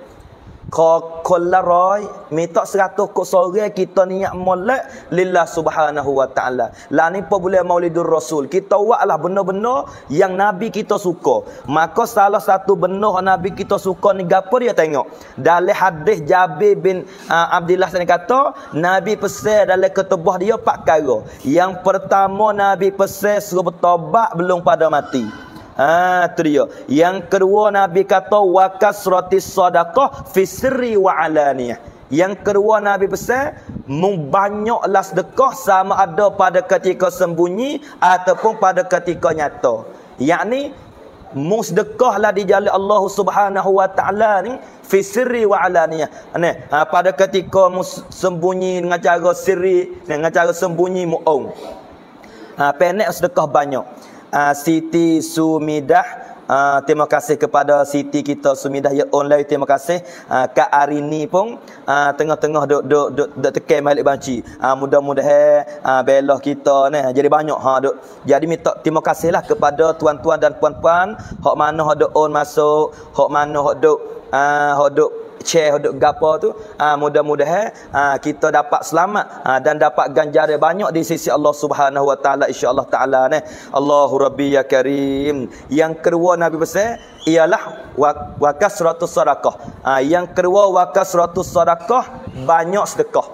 Ko kolaroi minta seratus kok sore kita niat molek lillah subhanahu wa taala. Lah ni pa bulan Maulidur Rasul. Kita buatlah benda-benda yang Nabi kita suka. Maka salah satu benda Nabi kita suka ni gapo dia tengok. Dalam hadis Jabir bin uh, Abdullah ni kata, Nabi pesan dalam ketubah dia empat perkara. Yang pertama Nabi pesan suruh bertaubat belum pada mati. Ah, tu dia. Yang kedua Nabi kata wa kasratis sadaqah fi sirri wa alaniyah. Yang kedua Nabi pesan membanyaklah sedekah sama ada pada ketika sembunyi ataupun pada ketika nyata. Yakni musdekahlah di jalan Allah Subhanahu wa taala ni fi sirri wa alaniyah. Nah, ha, pada ketika mus sembunyi dengan cara sirri, dengan cara sembunyi mu'ong. Ha, pendek sedekah banyak. Uh, Siti Sumidah, uh, terima kasih kepada Siti kita Sumidah ya online, terima kasih. uh, Kak Arini pun uh, tengah-tengah duk duk duk, duk tekan balik banci. uh, mudah-mudahan uh, belah kita ni jadi banyak ha duk. Jadi minta terima kasihlah kepada tuan-tuan dan puan-puan hok mana hok duk on masuk, hok mana hok duk uh, hok duk share duk gapo tu. Ha, mudah-mudahan ha, kita dapat selamat ha, dan dapat ganjaran banyak di sisi Allah Subhanahu wa taala insya-Allah taala ni. Allahu Rabbi ya Karim. Yang kedua Nabi pesan ialah wa kasratus sadaqah. Ha, yang kedua wa kasratus sadaqah, banyak sedekah.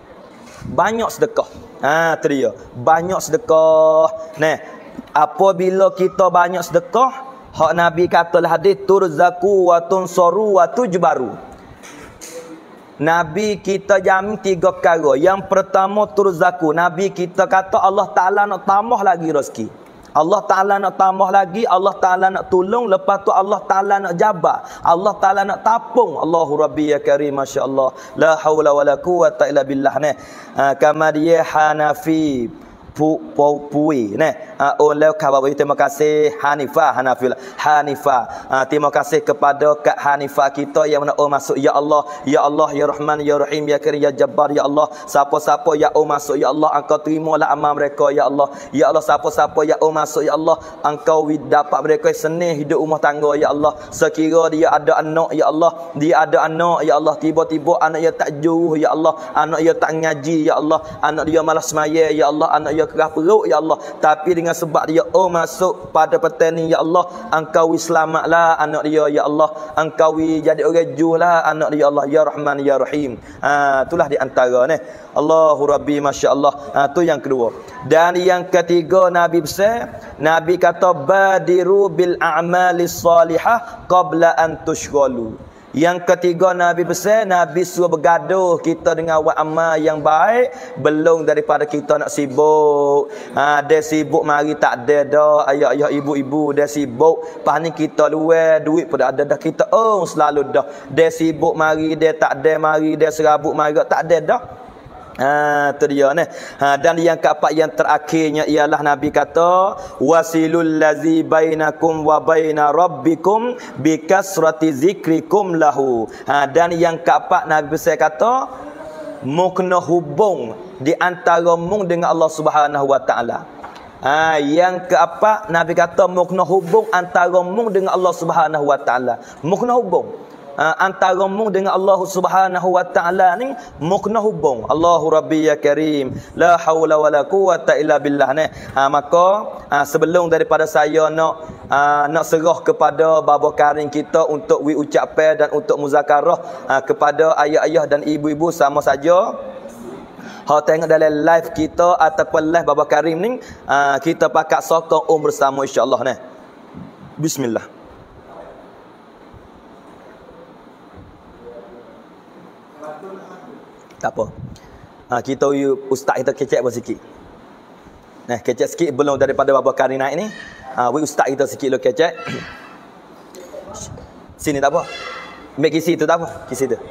Banyak sedekah. Ha tu dia. Banyak sedekah. Nah, apabila kita banyak sedekah, hak Nabi katalah hadis turzaku wa tunsaru wa tujbaru. Nabi kita jamin tiga perkara. Yang pertama turzaku. Nabi kita kata Allah Ta'ala nak tambah lagi rezeki. Allah Ta'ala nak tambah lagi. Allah Ta'ala nak tolong. Lepas tu Allah Ta'ala nak jabar. Allah Ta'ala nak tapung. Allahu Rabbi ya Karim. Masya Allah. La hawla wa la quwata illa billah. Ha, kama dia Hanafi. Pu pu pui nah uh, oleh khabar terima kasih Hanifah Hanafil Hanifah. Uh, terima kasih kepada Kak Hanifah kita yang mana oh masuk ya Allah ya Allah ya Rahman ya Rahim ya Karim ya Jabbar ya Allah. Siapa-siapa ya oh masuk ya Allah engkau terimalah amal mereka ya Allah. Ya Allah siapa-siapa ya oh masuk ya Allah engkau dapat mereka senang hidup rumah tangga ya Allah. Sekira dia ada anak ya Allah, dia ada anak ya Allah, tiba-tiba anak dia tak jauh ya Allah, anak dia tak ngaji ya Allah, anak dia malas semaya ya Allah, anak dia kerah perut ya Allah, tapi dengan sebab dia oh masuk pada petani ya Allah, engkau selamatlah anak dia ya Allah, engkau jadi orang juhlah anak dia Allah ya Rahman ya Rahim. Ha itulah di antara ni. Allahu Rabbi masya-Allah. Ha tu yang kedua. Dan yang ketiga Nabi besar, Nabi kata badiru bil a'malis salihah qabla an tushghalu. Yang ketiga Nabi pesan, Nabi suruh bergaduh kita dengan buat amal yang baik belum daripada kita nak sibuk. Ha, dia sibuk mari tak ada dah. Ayah-ayah ibu-ibu dia sibuk. Pas ni kita luar duit pun ada dah kita oh selalu dah. Dia sibuk mari dia tak ada mari dia serabut mari tak ada dah. Ha, tu dia ni. Ha, dan yang keempat yang terakhirnya ialah Nabi kata wasilul lazi bainakum wa baina rabbikum bikasrati zikrikum lahu. Ha, dan yang keempat Nabi saya kata mukna hubung di antara mung dengan Allah Subhanahu wa taala. Ha, yang keempat Nabi kata mukna hubung antara mung dengan Allah Subhanahu wa taala. Mukna hubung Uh, antara mu dengan Allah Subhanahu wa taala ni mukna hubung. Allahu Rabbi ya Karim, la haula wala quwata illa billah ni. Ha, maka uh, sebelum daripada saya nak uh, nak serah kepada bapa karing kita untuk wi ucapan dan untuk muzakarah uh, kepada ayah-ayah dan ibu-ibu sama saja. Hak tengok dalam live kita ataupun live bapa karim ni uh, kita pakat sokong um bersama insya-Allah ni. Bismillah. Tak apa. Ha, kita ustaz kita kecek pun sikit. Nah, kecek sikit belum daripada bapa karing naik ni. Ha, we ustaz kita sikit lo kecek. Sini tak apa. Ambil kisi tu tak apa. Kisi tu.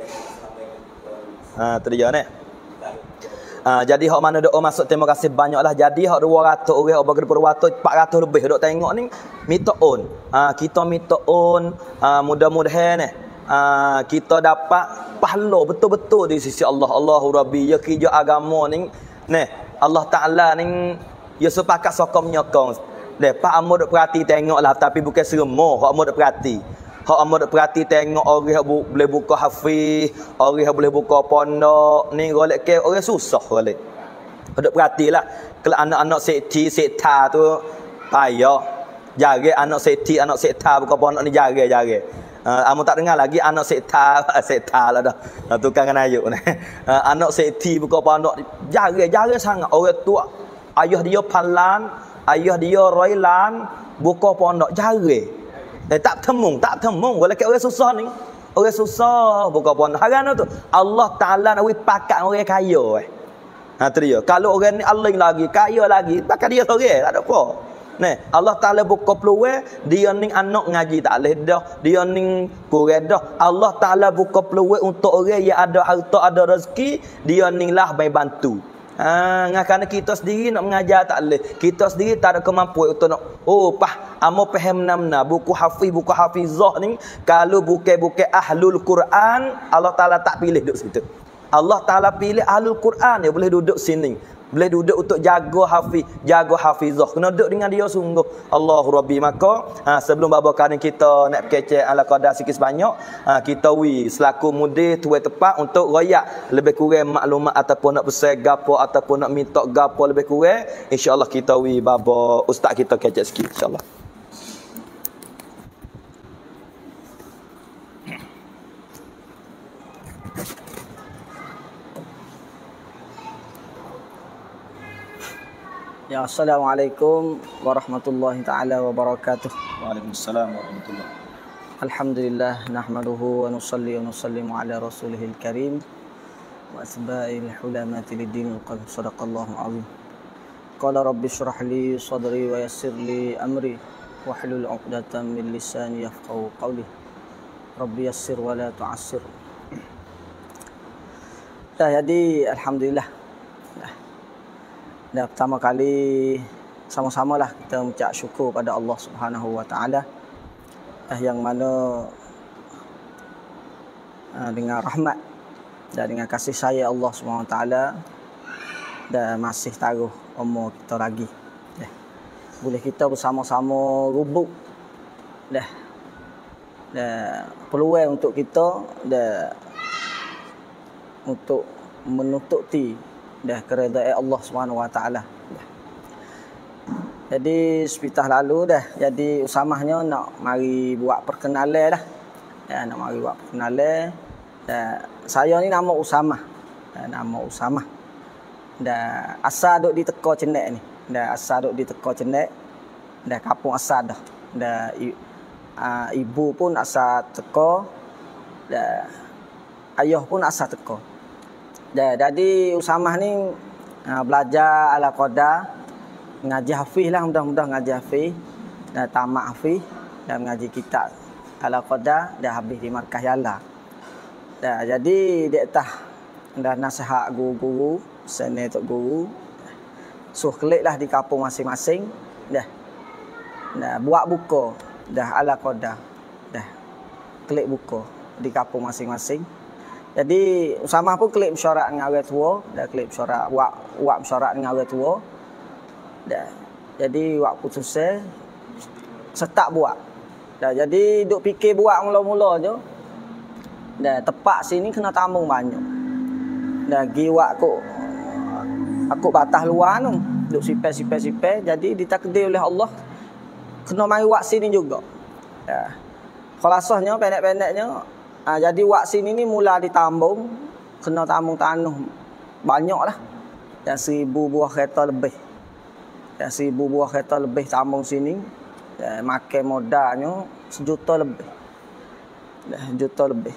Ha, tu dia ni. Ha, jadi hak mana doa masuk terima kasih banyaklah. Jadi hak dua ratus orang hak bagi dua ratus empat ratus lebih dok tengok ni minta on. Ha, kita minta on ha, mudah-mudahan ni Uh, kita dapat pahala betul-betul di sisi Allah. Allahu Rabbi ya kerja agama ni ni Allah Taala ni ya sepakat sokong menyokong. Deh pak amor dok perhati tengoklah tapi bukan seremah hak amor dok perhati. Hak amor dok perhati tengok orang bu, boleh buka hafiz, orang boleh buka pondok ni golek ke orang susah golek. Dok perhatilah kalau anak-anak sekti sekta tu payah. Jare anak sekti anak sekta buka pondok ni jare-jare. Uh, amu tak dengar lagi anak sekta sekta lah dah. Uh, tukang kan ayuk ni. Uh, anak sekti buka pondok jare-jare sangat orang tua. Ayah dia palan, ayah dia roilan buka pondok jare. Eh, tak temung, tak temung. Boleh ke orang susah ni. Orang susah buka pondok. Harana tu Allah Taala nak pakat orang kaya eh. Ha tu dia. Kalau orang ni aling lagi, kaya lagi, pakat dia seorang, tak ada apa. Nah, Allah Taala buka peluang dia ning anak ngaji tak leh dah, dia ning kurang dah. Allah Taala buka peluang untuk orang yang ada harta, ada rezeki, dia ning lah mai bantu. Ha, kerana kita sendiri nak mengajar tak leh. Kita sendiri tak ada kemampuan untuk nak oh pah amo faham namna buku hafiz, buku hafizah ni kalau bukan-bukan ahlul Quran, Allah Taala tak pilih duduk situ. Allah Taala pilih ahlul Quran dia boleh duduk sini. Boleh duduk untuk jaga hafiz, jaga hafizah. Kena duduk dengan dia sungguh. Allahu Rabbi. Maka ha, sebelum babakan kita nak kecek ala qadar sikit sebanyak, ha, kita wi selaku mudir tuai tepat untuk royak lebih kurang maklumat ataupun nak pesan gapo ataupun nak minta gapo lebih kurang, insya-Allah kita wi baba ustaz kita kecek sikit insya-Allah. Ya, Assalamualaikum warahmatullahi taala wabarakatuh. Waalaikumsalam warahmatullahi. Alhamdulillah nahmaduhu wa nusalli wa nusallimu ala rasulihil karim wa asba'il hulamati lid-din qad sadaqallahu azim. Qala rabbi shrah li sadri wa yassir li amri wa hlul 'uqdatam min lisani yafqahu qawli. Rabbi yassir wa la tu'assir. Dah jadi alhamdulillah. Dan pertama kali sama-samalah kita mengucap syukur pada Allah Subhanahu wa taala yang mana dengan rahmat dan dengan kasih sayang Allah Subhanahu wa taala dan masih taruh umur kita lagi. Dah. Boleh kita bersama-sama rubuk dah. Dah peluang untuk kita dah untuk menutupi dah keredaan Allah Subhanahu wa taala. Jadi sepitah lalu dah jadi usamahnya nak mari buat perkenalan dah. Ya, nak mari buat perkenalan. Dan saya ni nama Usamah. Dan nama Usamah. Dan asal duk di Teko Cenek ni. Dan asal duk di Teko Cenek. Dan kampung asal dah. Dan uh, ibu pun asal Teko. Dah ayah pun asal teko. Dah jadi Usamah ni ha, belajar ala qada, ngaji hafiz lah, mudah-mudah ngaji hafiz. Dah tamat hafiz dan mengaji kitab ala qada, dah habis di markah Yala. Dah jadi dia tah dah nasihat guru-guru, sana tok guru. Suruh keliklah di kampung masing-masing. Dah. Dah buat buka, dah ala qada. Dah. Kelik buka di kampung masing-masing. Jadi Usamah pun kelik mesyuarat dengan orang tua, dah kelik mesyuarat, buat buat mesyuarat dengan orang tua. Dah. Jadi buat putusnya setak buat. Dah jadi duk fikir buat mula-mula je. Dah tepat sini kena tamu banyak. Dah gi buat aku aku batas luar tu, duk sipel-sipel-sipel, jadi ditakdir oleh Allah kena mari buat sini juga. Dah. Khulasahnya pendek-pendeknya, ha, jadi wak sini ni mula ditambung, kena tambung tanah banyak lah. Dan seribu buah kereta lebih. Dan seribu buah kereta lebih tambung sini. Dan makan modalnya sejuta lebih. Dah juta lebih.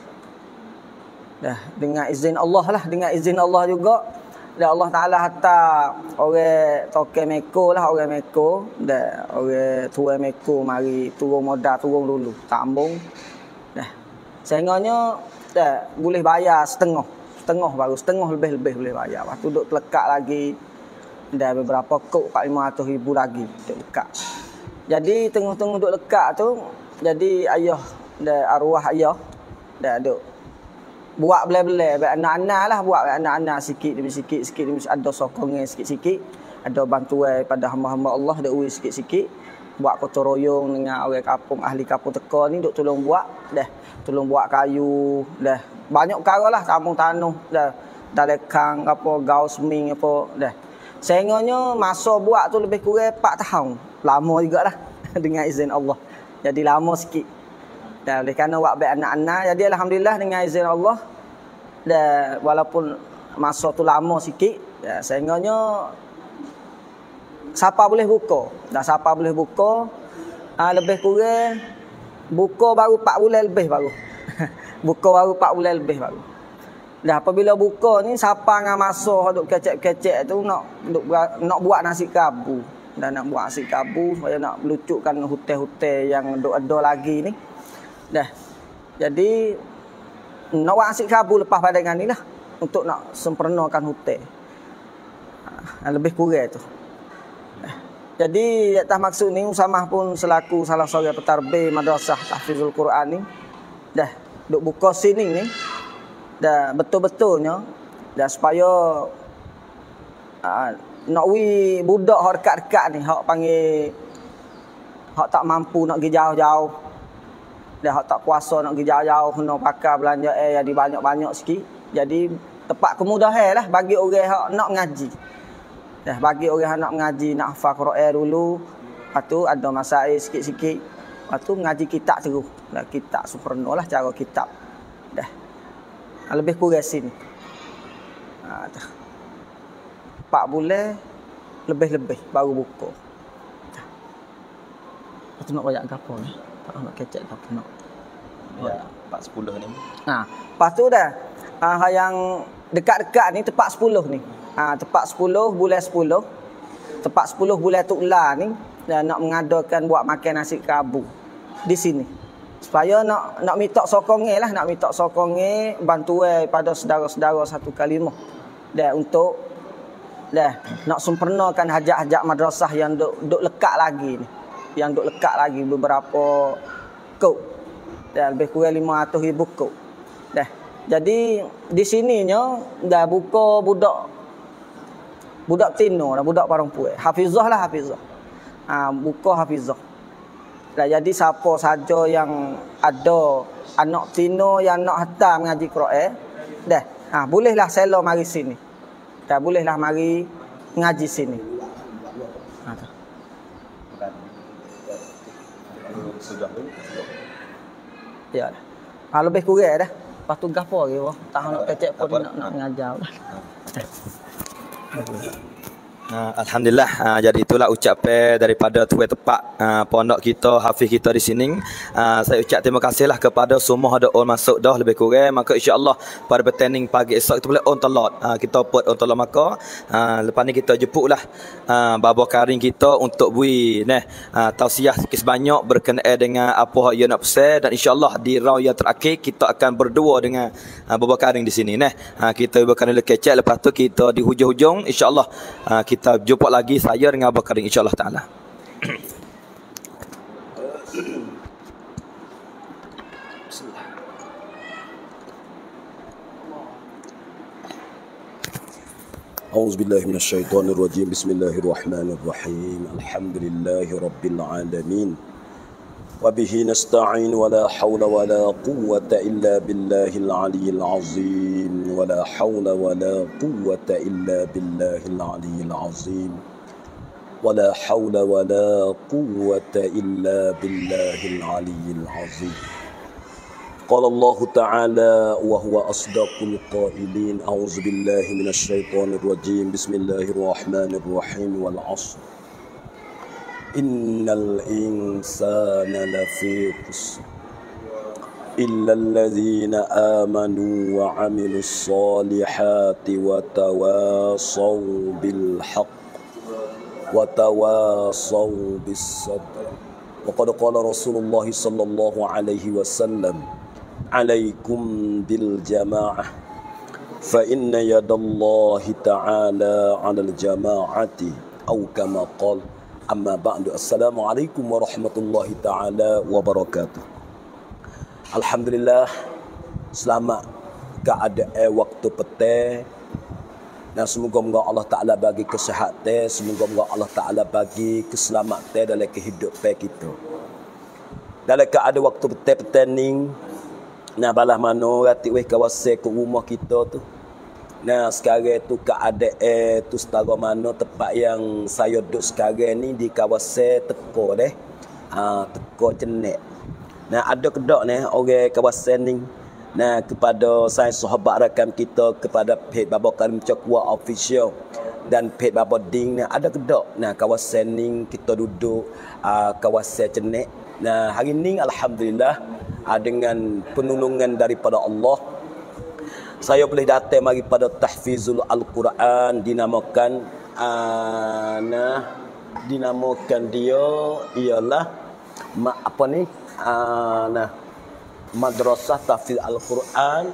Dah dengan izin Allah lah, dengan izin Allah juga. Dan Allah Ta'ala hatta orang toke Meko lah, orang Meko. Dan orang tua Meko mari turun modal, turun dulu. Tambung. Dah. Sehingganya dah boleh bayar setengah. Setengah baru, setengah lebih-lebih boleh bayar. Lepas tu duduk telekat lagi. Dah beberapa kok empat lima ratus ribu lagi duduk lekat. Jadi tengah-tengah duduk lekat tu, jadi ayah, dah arwah ayah, dah duduk buat belai-belai, anak-anak lah buat anak-anak sikit demi sikit, sikit demi ada sokongan sikit-sikit, ada bantuan pada hamba-hamba Allah, ada uang sikit-sikit, buat gotong royong dengan orang kampung, ahli kampung teka ni duk tolong buat, dah tolong buat kayu, dah banyak perkara lah, tambung tanah, dah dah lekang apa, gaus seming apa, dah. Sehingganya masa buat tu lebih kurang empat tahun, lama jugalah dengan izin Allah. Jadi lama sikit. Dan oleh kerana buat baik anak-anak, jadi alhamdulillah dengan izin Allah, dan walaupun masa tu lama sikit, ya, sehingganya siapa boleh buka. Dah siapa boleh buka, ha, lebih kurang buka baru empat bulan lebih baru. Buka baru empat bulan lebih baru. Dah apabila buka ni, siapa dengan masa duk kecek-kecek tu nak duk, nak buat nasi kabu. Dan nak buat nasi kabu supaya nak melucutkan hutan-hutan yang duk ada lagi ni. Dah. Jadi nak buat nasi kabu lepas padangan ni lah untuk nak sempurnakan hutan. Ha, lebih kurang tu. Dah. Jadi atas maksud ni Usamah pun selaku salah seorang pentarbih madrasah tahfizul Quran ni dah duk buka sini ni dah betul-betulnya dah supaya uh, nak wi budak hak dekat-dekat ni hak panggil hak tak mampu nak pergi jauh-jauh. Dah hak tak kuasa nak pergi jauh-jauh kena pakai belanja air jadi banyak-banyak sikit. Jadi tempat kemudahan lah bagi orang hak nak ngaji. Dah bagi orang hak nak ngaji, nak hafal Quran dulu. Lepas tu ada masail sikit-sikit. Lepas tu ngaji kitab terus. Dah kitab sempurna lah cara kitab. Dah. Lebih kurang sini. Ha, dah. empat bulan lebih-lebih baru buka. Dah. Lepas tu nak bayar apa ni? Tak nak kecek apa nak. Ya, empat sepuluh ni. Ha, lepas tu dah. Ah ha, yang dekat-dekat ni tepat sepuluh ni. Ha, tepat sepuluh bulan sepuluh. Tepat sepuluh bulan Tukla ni dan nak mengadakan buat makan nasi kabu di sini. Supaya nak nak minta sokongan lah, nak minta sokongan bantuan pada saudara-saudara satu kalimah. Dan untuk dah nak sempurnakan hajat-hajat madrasah yang duk, duk lekat lagi ni. Yang duk lekat lagi beberapa kok. Dan lebih kurang lima ratus ribu kok. Dah. Jadi di sininya dah buka budak budak tino dah, budak perempuan. Hafizah lah hafizah. Ha, buka hafizah. Dah jadi siapa saja yang ada anak tino yang nak hantar mengaji Quran, dah. Ha, bolehlah selo mari sini. Dah bolehlah mari ngaji sini. Ha tu. Sudah. Ya. Ha, lebih kurang dah. Lepas tu gapo lagi wah. Tak nak kecek pun nak nak ngajar lah. Uh, Alhamdulillah, uh, jadi itulah ucapan daripada tuan tepat uh, pondok kita, hafiz kita di sini. Uh, saya ucap terima kasihlah kepada semua ada orang masuk dah lebih kurang. Maka insya-Allah pada pertanding pagi esok kita boleh on telot. Uh, kita put on telot maka uh, lepas ni kita jemputlah uh, babo karing kita untuk bui neh uh, tausiah sikit banyak berkenaan dengan apa yang nak pesan, dan insya-Allah di round yang terakhir kita akan berdua dengan uh, babo karing di sini neh. Uh, kita berkan kecek, lepas tu kita di hujung-hujung insya-Allah uh, kita kita jumpa lagi saya dengan Abang Karim insya-Allah taala. A'udzubillahi minasyaitonirrajim. Bismillahirrahmanirrahim. Alhamdulillahi rabbil alamin. Wa bihi nasta'in wa la hawla wa la quwwata illa billahil aliyyil azim. Wa la hawla wa la quwwata illa billahil aliyyil azim. Wa la hawla wa la quwwata illa billahil aliyyil azim. Qala Allah Ta'ala wa huwa asdaqul qailin. A'udzu billahi minasy syaithanir rajim. Bismillahirrahmanirrahim. Wal 'ashr. Innal insana lafi khusr illa alladhina amanu wa 'amilus solihati wa tawasaw bil haqq wa tawasaw bis sabr. Wa qad qala Rasulullah sallallahu alaihi wasallam, alaikum bil jamaah fa inna yadallahi ta'ala 'alal jama'ati aw kama qala. Amma ba'du. Assalamualaikum warahmatullahi ta'ala wabarakatuh. Alhamdulillah, selamat keadaan waktu petang. Dan semoga-moga Allah Ta'ala bagi kesihatan, semoga-moga Allah Ta'ala bagi keselamatan dalam kehidupan kita. Dalam keadaan waktu petang-petang ni, nah balah mana ratik weh kawasan ke rumah kita tu. Nah sekarang tu keadaan tu setara mana tempat yang saya duduk sekarang ni di kawasan Teko deh. Ha, Teko Cenek. Nah ada kedak ni orang kawasan ni. Nah kepada saya sahabat rakan kita, kepada page Baba Karim Cakwa official dan page Baba Ding, nah ada kedak. Nah kawasan ni kita duduk uh, kawasan Cenek. Nah hari ni alhamdulillah uh, dengan penolongan daripada Allah, saya boleh datang mari pada tahfizul Al-Quran, dinamakan uh, nah dinamakan dia ialah ma, apa ni uh, nah madrasah tahfiz Al-Quran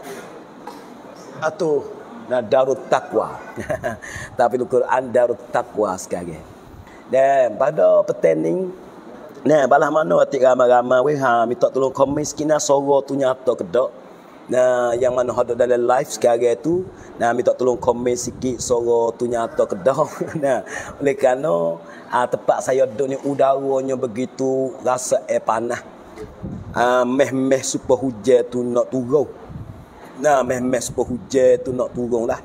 atau nah Darut Taqwa. Tahfiz Al-Quran Darut Taqwa sekarang. Dan pada petang ni, nah balah mana atik ramai-ramai weh ha minta tolong komen sekina suara tu nyata ke dak. Nah, yang mana ada dalam live sekarang tu, nah minta tolong komen sikit suara tu nyata ke dah. Nah, oleh kerana ah, tempat saya duduk ni udaranya begitu rasa air panas. Ah, meh-meh supaya hujan tu nak turun. Nah, meh-meh supaya hujan tu nak turun lah.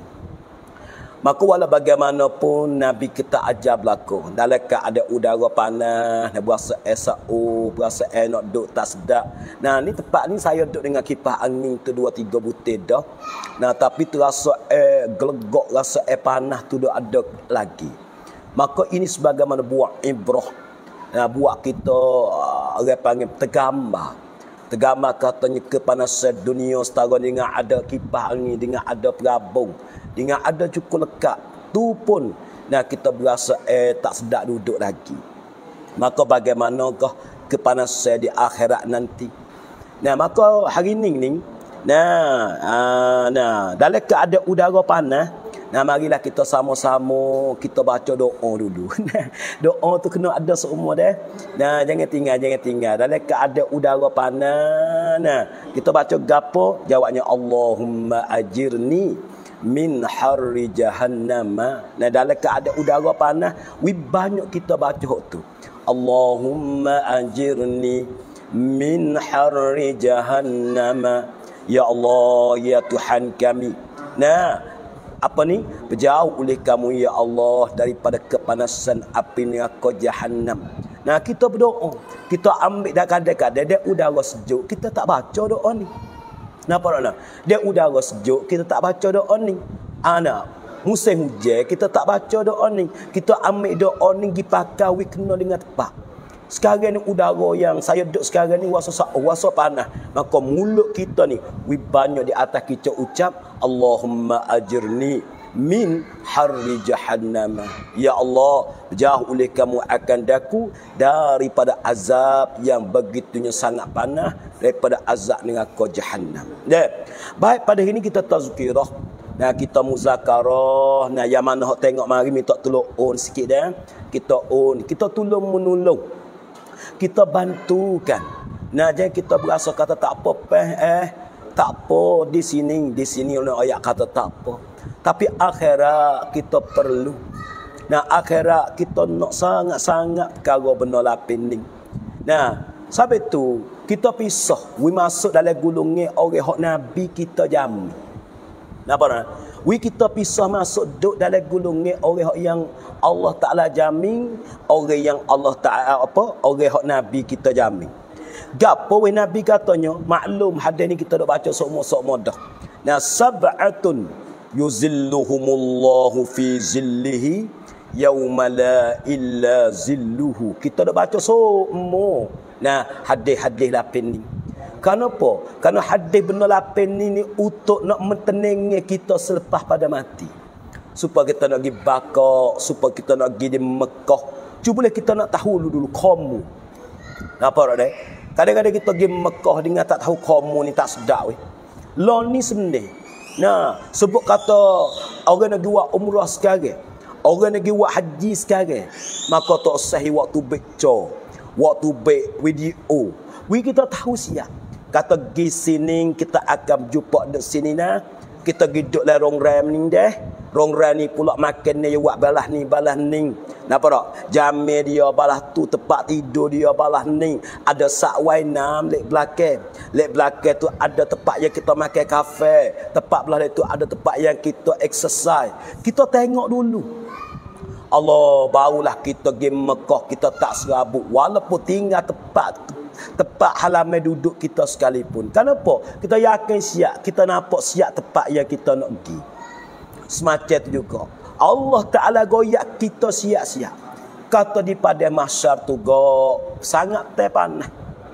Maka walau bagaimanapun Nabi kita ajar berlaku dalam keadaan udara panas, berasa esak oh, berasa air nak duduk tak sedap. Nah ni tempat ni saya duduk dengan kipas angin tu dua tiga butir dah. Nah tapi terasa air gelegok, rasa air panas tu dah ada lagi. Maka ini sebagaimana buat ibrah. Nah buat kita orang panggil tergambar. Tergambar katanya kepanasan dunia setara dengan ada kipas angin, dengan ada perabung, dengan ada cukup lekat. Tu pun nah kita berasa eh tak sedap duduk lagi. Maka bagaimanakah kepanasan di akhirat nanti? Nah maka hari ni ni nah aa, nah dalam keadaan udara panas, nah marilah kita sama-sama kita baca doa dulu. Doa tu kena ada semua dah. Nah jangan tinggal, jangan tinggal. Dalam keadaan udara panas, nah kita baca gapo? Jawabnya Allahumma ajirni min harri jahannam. Nah dalam keadaan udara panas, wi banyak kita baca tu. Allahumma ajirni min harri jahannam. Ya Allah, ya Tuhan kami. Nah, apa ni? Berjauh oleh kamu ya Allah daripada kepanasan api neraka jahannam. Nah, kita berdoa. Kita ambil dah kadang-kadang dia udara sejuk, kita tak baca doa ni. Napa nak? Dia udara sejuk, kita tak baca doa ni. Ana musim hujan kita tak baca doa ni. Kita ambil doa ni pergi pakai we kena dengan tepat. Sekarang ni udara yang saya duduk sekarang ni wasa wasa panas. Maka mulut kita ni we banyak di atas kita ucap Allahumma ajirni min harri jahannam. Ya Allah, jauh oleh kamu akan daku daripada azab yang begitunya sangat panas, daripada azab neraka jahannam. Ya. Baik, pada hari ini kita tazkirah. Nah, kita muzakarah. Nah, yang mana hok tengok mari minta tolong on sikit dah. Kita on, kita tolong menolong. Kita bantukan. Nah, jangan kita berasa kata tak apa peh eh, tak apa di sini, di sini oleh ayat kata tak apa. Tapi akhirat kita perlu. Nah, akhirat kita nak sangat-sangat perkara benda lapin ni. Nah, sampai tu kita pisah, we masuk dalam gulungan orang hak nabi kita jamin. Napa nah? We kita pisah masuk duduk dalam gulungan orang hak yang Allah Taala jamin, orang yang Allah Taala apa? Orang hak nabi kita jamin. Gapo we nabi katanya? Maklum hadis ni kita dak baca semua-semua dah. Nah, sab'atun yuzilluhumullahu fi zillihi yauma la illa zilluhu. Kita dak baca semua. Nah, hadis-hadis lapin ni. Kenapa? Kerana hadis benda lapin ni, ni untuk nak mentenangkan kita selepas pada mati. Supaya kita nak pergi bakar, supaya kita nak pergi di Mekah. Cubalah kita nak tahu dulu kamu. Apa dah? Kadang-kadang kita pergi Mekah dengan tak tahu kamu ni tak sedap weh. Law ni sebenarnya. Nah, sebut kata orang nak buat umrah sekarang, orang nak buat haji sekarang, maka tak sahih waktu picture, waktu baik video. We kita tahu siap. Kata pergi sini kita akan jumpa di sini nah. Kita duduk dalam rong ram ni dah. Rong ram ni pula makan ni buat balah ni balah ni. Napa tak? Jamil dia balah tu, tempat tidur dia balah ni. Ada sak wainam lek belakang. Lek belakang tu ada tempat yang kita makan kafe. Tempat belah tu ada tempat yang kita exercise. Kita tengok dulu. Allah, barulah kita pergi Mekah, kita tak serabut walaupun tinggal tempat tu, tempat halaman duduk kita sekalipun. Kenapa? Kita yakin siap, kita nampak siap tempat yang kita nak pergi. Semacam tu juga Allah Ta'ala goyak kita siap-siap. Kata di pada mahsyar tu go sangat teh panah.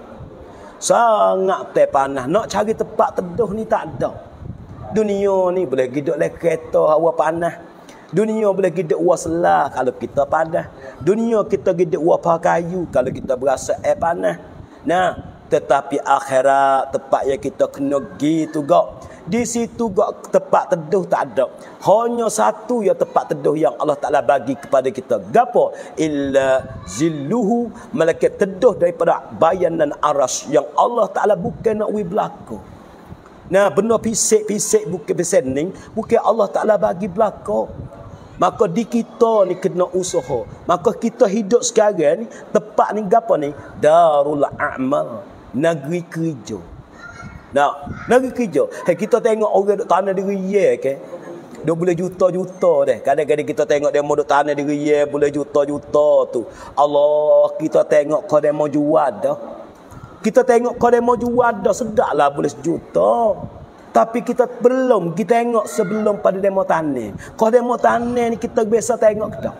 Sangat teh panah. Nak cari tempat teduh ni tak ada. Dunia ni boleh hidup le kereta hawa panah. Dunia boleh hidup waslah kalau kita panas. Dunia kita hidup wapah kayu kalau kita berasa air panas. Nah, tetapi akhirat tempat yang kita kena pergi tu gak. Di situ gak tempat teduh tak ada. Hanya satu ya tempat teduh yang Allah Taala bagi kepada kita. Gapo? Illa zilluhu, malaikat teduh daripada bayanan aras yang Allah Taala bukan nak wi belaka. Nah, benda pisik-pisik bukan pesening, bukan Allah Taala bagi belaka. Maka di kita ni kena usaha. Maka kita hidup sekarang ni, tempat ni gapo ni? Darul A'mal, negeri kerja. Nah, negeri kerja. Hey, kita tengok orang duk tanah di Riyadh ke. Dia boleh juta-juta dah. Kadang-kadang kita tengok dia mau duk tanah di Riyadh boleh juta-juta tu. Allah, kita tengok kau dia mau jual dah. Kita tengok kau dia mau jual dah, sedaplah boleh sejuta. Tapi kita belum, kita tengok sebelum pada demo tanah. Kalau demo tanah ni kita biasa tengok kita.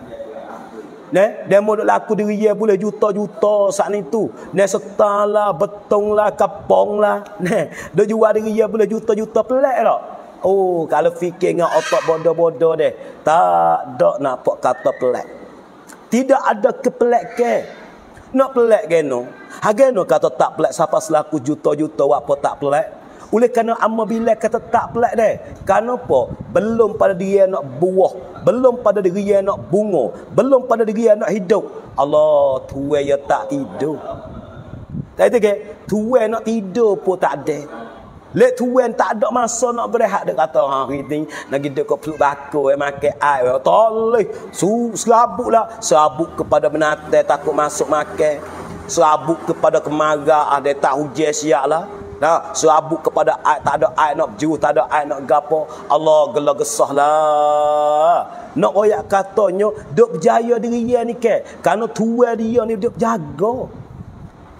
Nah, demo duk laku diri dia boleh juta-juta saat ni tu. Nah, setar lah, betong lah, kapong lah. Nah, dia jual diri dia boleh juta-juta, pelik tak? Oh, kalau fikir dengan otak bodoh-bodoh deh, tak ada nak kata pelik. Tidak ada kepelek ke. Nak pelik ke no? Hagen no kata tak pelik siapa selaku juta-juta apa tak pelik? Oleh kerana apabila kata tak pelik dah. Kenapa? Belum pada dia nak buah, belum pada diri dia nak bunga, belum pada diri dia nak hidup. Allah, tuan ya tak tidur. Tak ada ke? Tuan nak tidur pun tak ada. Lek tuan tak ada masa nak berehat, dia kata hari ni nak hidup kat peluk bakar eh makan air. Toleh, su serabutlah, serabut kepada binatang takut masuk makan. Serabut kepada kemarah ada tak hujan siaplah. Nah, serabut kepada air, tak ada air nak berjuh, tak ada air nak gapo. Allah gelar gesahlah. Nak oyak katanya duk berjaya diri dia ni ke? Kerana tuan dia ni duk jaga.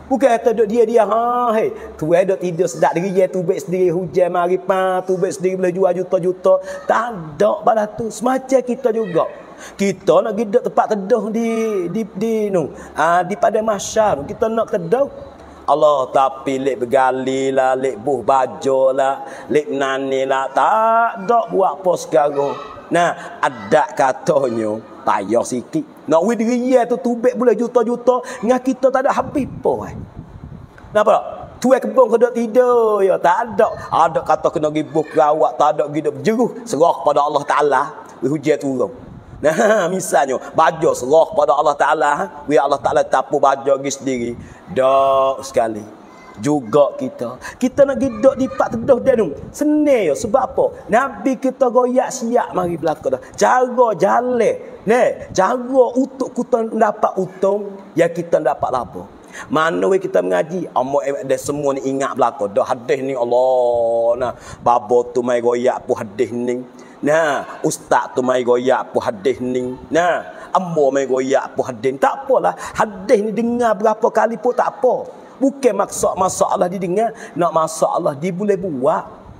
Bukan kata duk dia dia ha hei. Tu ai duk tidur sedap diri ye tu baik sendiri hujan mari pa tu baik sendiri boleh jual juta-juta. Tak ada balas tu. Semacam kita juga. Kita nak pergi duduk tempat teduh di di di nu. Ah di pada mahsyar kita nak teduh. Allah tapi lek bergali lah, lek buh baju lah, lek nani lah, tak ada buat apa sekarang. Nah, ada katanya payah sikit. Nak wid diri tu tubek boleh juta-juta, dengan kita tak ada habis apa. Eh. Nampak tak? Tuai kebun kena tidur ya, tak ada. Ada kata kena pergi buh kerawak, tak ada pergi berjeruh, serah pada Allah Taala, hujan turun. Nah, misalnya baju serah pada Allah Taala, we Allah Taala tapu baju lagi sendiri. Dak sekali. Juga kita. Kita nak hidup di pak teduh dia tu. Senang ya sebab apa? Nabi kita goyak siap mari belaka dah. Cara jalan, ne, cara untuk kita dapat untung, ya kita dapat apa? Mana we kita mengaji, amo ada semua ni ingat belaka dah hadis ni Allah. Nah, babo tu mai goyak pu hadis ni. Nah, ustaz tu mai goyak pu hadis ni. Nah, ambo mai goyak pu hadis. Tak apalah, hadis ni dengar berapa kali pun tak apa. Bukan maksud masalah didengar, nak masalah dia boleh buat.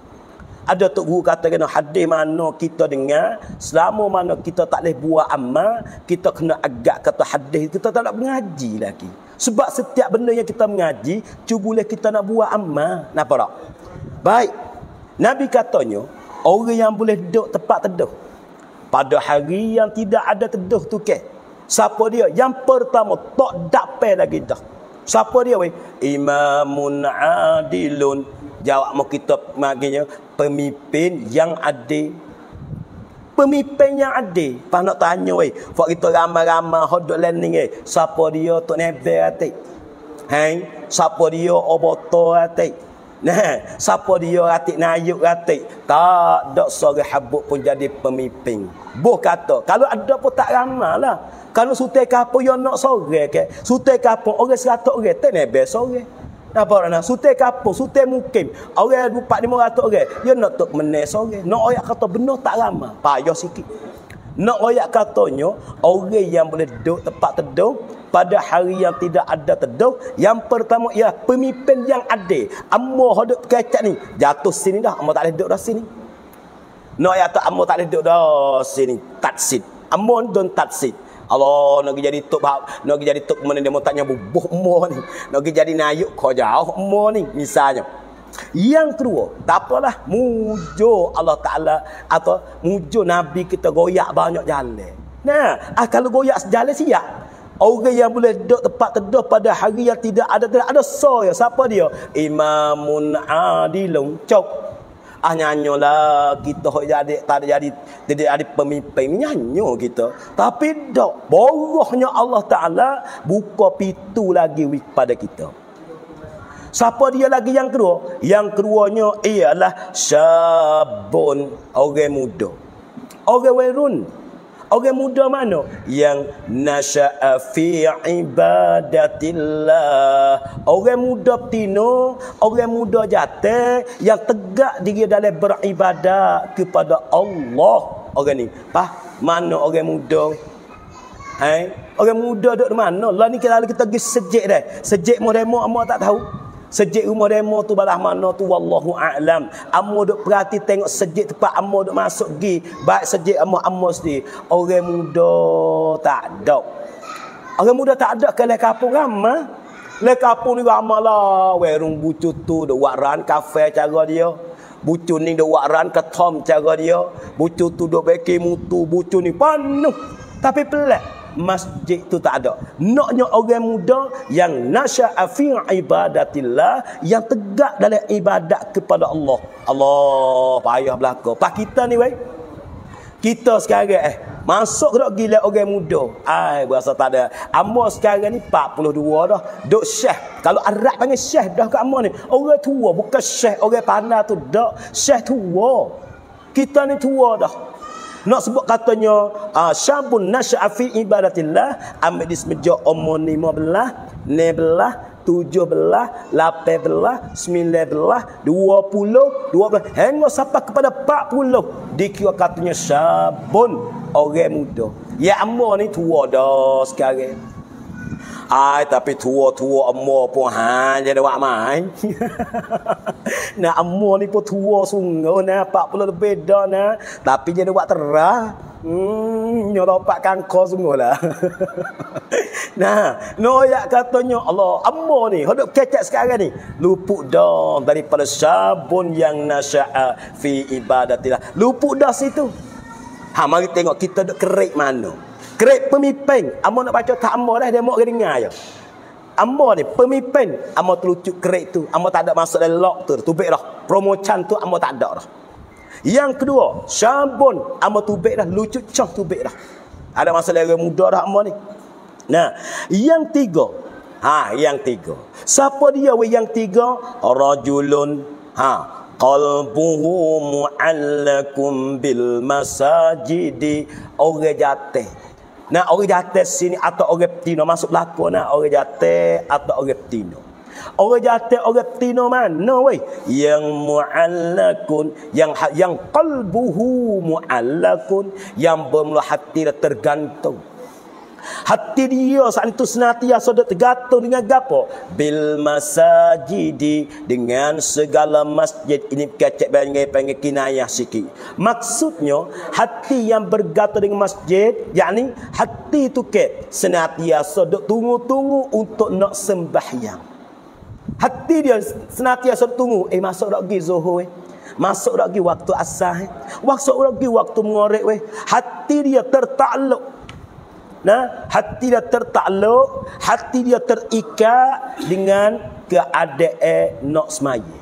Ada tok guru kata kena hadis mana kita dengar, selama mana kita tak boleh buat amal, kita kena agak kata hadis kita tak nak mengaji lagi. Sebab setiap benda yang kita mengaji, cuba kita nak buat amal. Nampak tak? Baik. Nabi katanya, orang yang boleh duduk tempat teduh pada hari yang tidak ada teduh tu ke. Siapa dia? Yang pertama, tak dapat lagi dah. Siapa dia weh? Imamun adilun. Jawab mau kita maginya pemimpin yang adil. Pemimpin yang adil. Pas nak tanya weh, fak kita ramai-ramai hodok landing eh. Siapa dia tok nebel atik? Hai, siapa dia oboto atik? Nah, siapa dia atik nayuk atik? Tak dak sore habuk pun jadi pemimpin. Boh kata, kalau ada pun tak ramailah. Kalau sutai kapur yang nak sore ke, sutai kapur orang seratus orang tak nebel sore. Nampak tak? Sutai kapur, sutai mukim, orang empat lima ratus orang, dia nak tok meneh sore. Nak oyak kata benar tak ramai, payah sikit. Nak oyak katanya, orang yang boleh duduk tempat teduh pada hari yang tidak ada teduh, yang pertama ialah pemimpin yang adil. Ammo hodok kecak ni, jatuh sini dah, ammo tak boleh duduk dah sini. Nak oyak tak ammo tak boleh duduk dah sini, tatsid. Ammo don tatsid. Allah nak jadi tok nak jadi tok mana dia mau tanya bubuh umur ni. Nak jadi nayuk kau jauh umur ni misalnya. Yang kedua, tak apalah mujo Allah Taala atau mujo Nabi kita goyak banyak jalan. Nah, ah, kalau goyak sejalan siap. Orang yang boleh duduk tempat teduh pada hari yang tidak ada tidak ada so ya. Siapa dia? Imamun adilun. Cok. Ah nyanyolah kita jadi tak jadi jadi ada pemimpin nyanyo kita. Tapi dak borohnya Allah Taala buka pintu lagi pada kita. Siapa dia lagi yang kedua? Yang keduanya ialah syabun, orang muda. Orang werun. Orang muda mana? Yang nasya'a fi ibadatillah. Orang muda betina, orang muda jatuh yang tegak diri dalam beribadat kepada Allah. Orang ni, pah, mana orang muda? Hai, orang muda duduk di mana? Lah ni kalau kita pergi sejik dah. Sejik mau demo amak tak tahu. Sejik rumah demo tu balah mana tu wallahu a'lam. Amo duk perhati tengok sejik tempat amo duk masuk gi. Baik sejik amo amo sendiri. Orang muda tak ada. Orang muda tak ada ke le kampung ramai. Le kampung ni ramai lah. Werung bucu tu duk waran kafe cara dia. Bucu ni duk waran ketom cara dia. Bucu tu duk beki mutu. Bucu ni penuh. Tapi pelik. Masjid tu tak ada. Naknya orang muda yang nasya'a fi ibadatillah, yang tegak dalam ibadat kepada Allah. Allah payah belaka. Pak kita ni weh. Kita sekarang eh masuk dak gila orang muda. Ai berasa tak ada. Amo sekarang ni empat puluh dua dah. Duk syekh. Kalau Arab panggil syekh dah kat amo ni. Orang tua bukan syekh orang pandai tu dak. Syekh tua. Kita ni tua dah. Nak sebut katanya uh, syabun nasya'a fi ibadatillah, ambil di semeja umur lima belas, enam belas, tujuh belas, lapan belas, sembilan belas, dua puluh, dua belas, hingga sampai kepada empat puluh. Dikira katanya syabun, orang muda. Ya amor ni tua dah sekarang. Ai tapi tua-tua amor pun ha jadi wak main. Nah amor ni pun tua sungguh nah empat puluh lebih dah nah. Tapi jadi wak terah. Hmm, nyodopak kangkor sungguh lah. Nah, noyak katanya Allah, amor ni, hodok kecek sekarang ni, luput dah daripada sabun yang nasya'a fi ibadatillah. Luput dah situ. Ha, mari tengok kita duk kerik mana. Kerik pemimpin. Amor nak baca tak amor dah, dia mau dengar je. Amor ni pemimpin, amor telucuk kerik tu, amor tak ada masuk dalam lock tu, tubik dah. Promo can tu amor tak ada dah. Yang kedua, sabun amor tubik dah, lucut cah tubik dah. Ada masalah yang muda dah amor ni. Nah, yang tiga. Ha, yang tiga. Siapa dia we yang tiga? Rajulun ha qalbuhu mu'allakum bil masajidi. Orang jatuh. Nah, orang jatuh sini atau orang petino masuk lakon nah, orang jatuh atau orang petino. Orang jatuh orang petino mana weh? Yang mu'allakun, yang yang qalbuhu mu'allakun, yang bermula hati dia tergantung. Hati dia saat itu senantiasa tergantung dengan gapo? Bil masajidi, dengan segala masjid. Ini kecek banyak panggil kinayah sikit. Maksudnya hati yang bergantung dengan masjid, yakni hati itu ke senantiasa duk tunggu-tunggu untuk nak sembahyang. Hati dia senantiasa tunggu, eh masuk dak pergi zuhur eh. Masuk dak pergi waktu asar eh. Masuk dak pergi waktu maghrib weh. Hati dia tertakluk. Nah, hati dia tertakluk, hati dia terikat dengan keadaan nak semaya.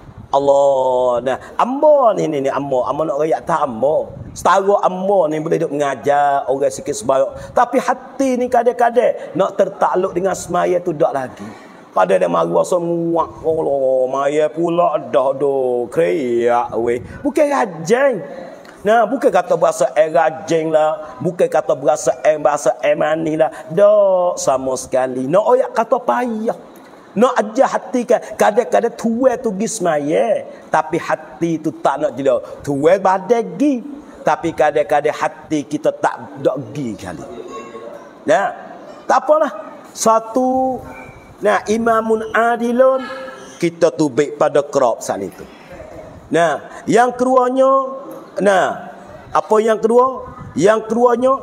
Allah, nah, ambo ni ni ni ambo, ambo nak rakyat tak ambo. Setara ambo ni boleh duk mengajar orang sikit sebayok, tapi hati ni kadang-kadang nak tertakluk dengan semaya tu dak lagi. Pada dia maru rasa muak. Allah, maya pula dah do kriak weh. Bukan rajin. Nah, bukan kata berasa air rajin lah, bukan kata berasa air bahasa air manis lah. Dak sama sekali. Nak oyak kata payah. Nak ajar hati kan kadang-kadang tuai tu pergi semaya, tapi hati tu tak nak jadi. Tuai badai gi, tapi kadang-kadang hati kita tak dak gi kali. Nah, tak apalah. Satu nah, imamun adilun, kita tubik pada kerap saat itu. Nah, yang keduanya, nah, apa yang kedua? Yang keduanya,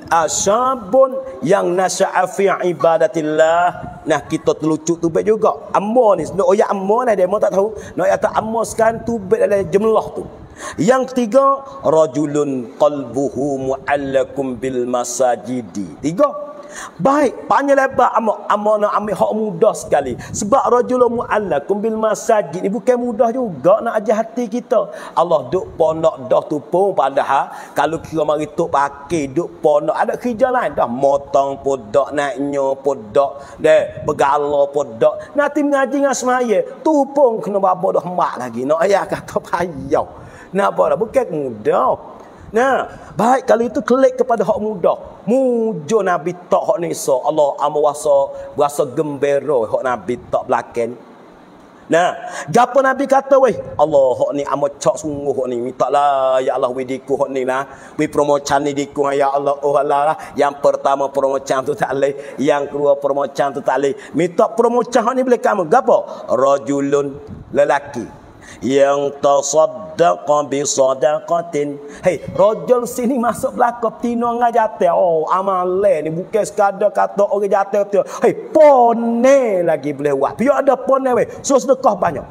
asyabun yang nasya'a fi ibadatillah. Nah, kita telucuk tubik juga. Amor ni, nak oyak amor ni, dia mau tak tahu. Nak oyak tak amor sekarang tubik dalam jemlah tu. Yang ketiga, rajulun qalbuhu mu'allakum bil masajidi. Tiga. Baik, panjang lebar amak amak nak ambil hak mudah sekali. Sebab rajulun mu'allakum bil masajid ni bukan mudah juga nak ajar hati kita. Allah duk pondok dah tu pun padahal kalau kira mari tok pakai duk pondok ada kerja lain dah, motong podok naiknya podok deh begala podok nanti mengaji dengan semaya tu pun kena babo dah mak lagi nak ayah kata payah. Nak apa dah bukan mudah. Nah, baik kalau itu klik kepada hak mudah. Mujo Nabi tak hak ni so. Allah amo wasa rasa gembira hak Nabi tak belakang. Nah, gapo Nabi kata weh, Allah hak ni amo cak sungguh hak ni. Mintalah ya Allah widiku hak ni lah. Wi promocan ni diku ya Allah. Oh Allah lah. Yang pertama promocan tu tak leh, yang kedua promocan tu tak leh. Minta promocan hak ni boleh kamu. Gapo? Rajulun lelaki yang tasaddaqa bi sadaqatin. Hei, rajul sini masuk belakang tino ngajate. Oh, amale ni bukan sekadar kata orang jatuh tu. Hei, pone lagi boleh buat. Biar ada pone weh. So sedekah banyak.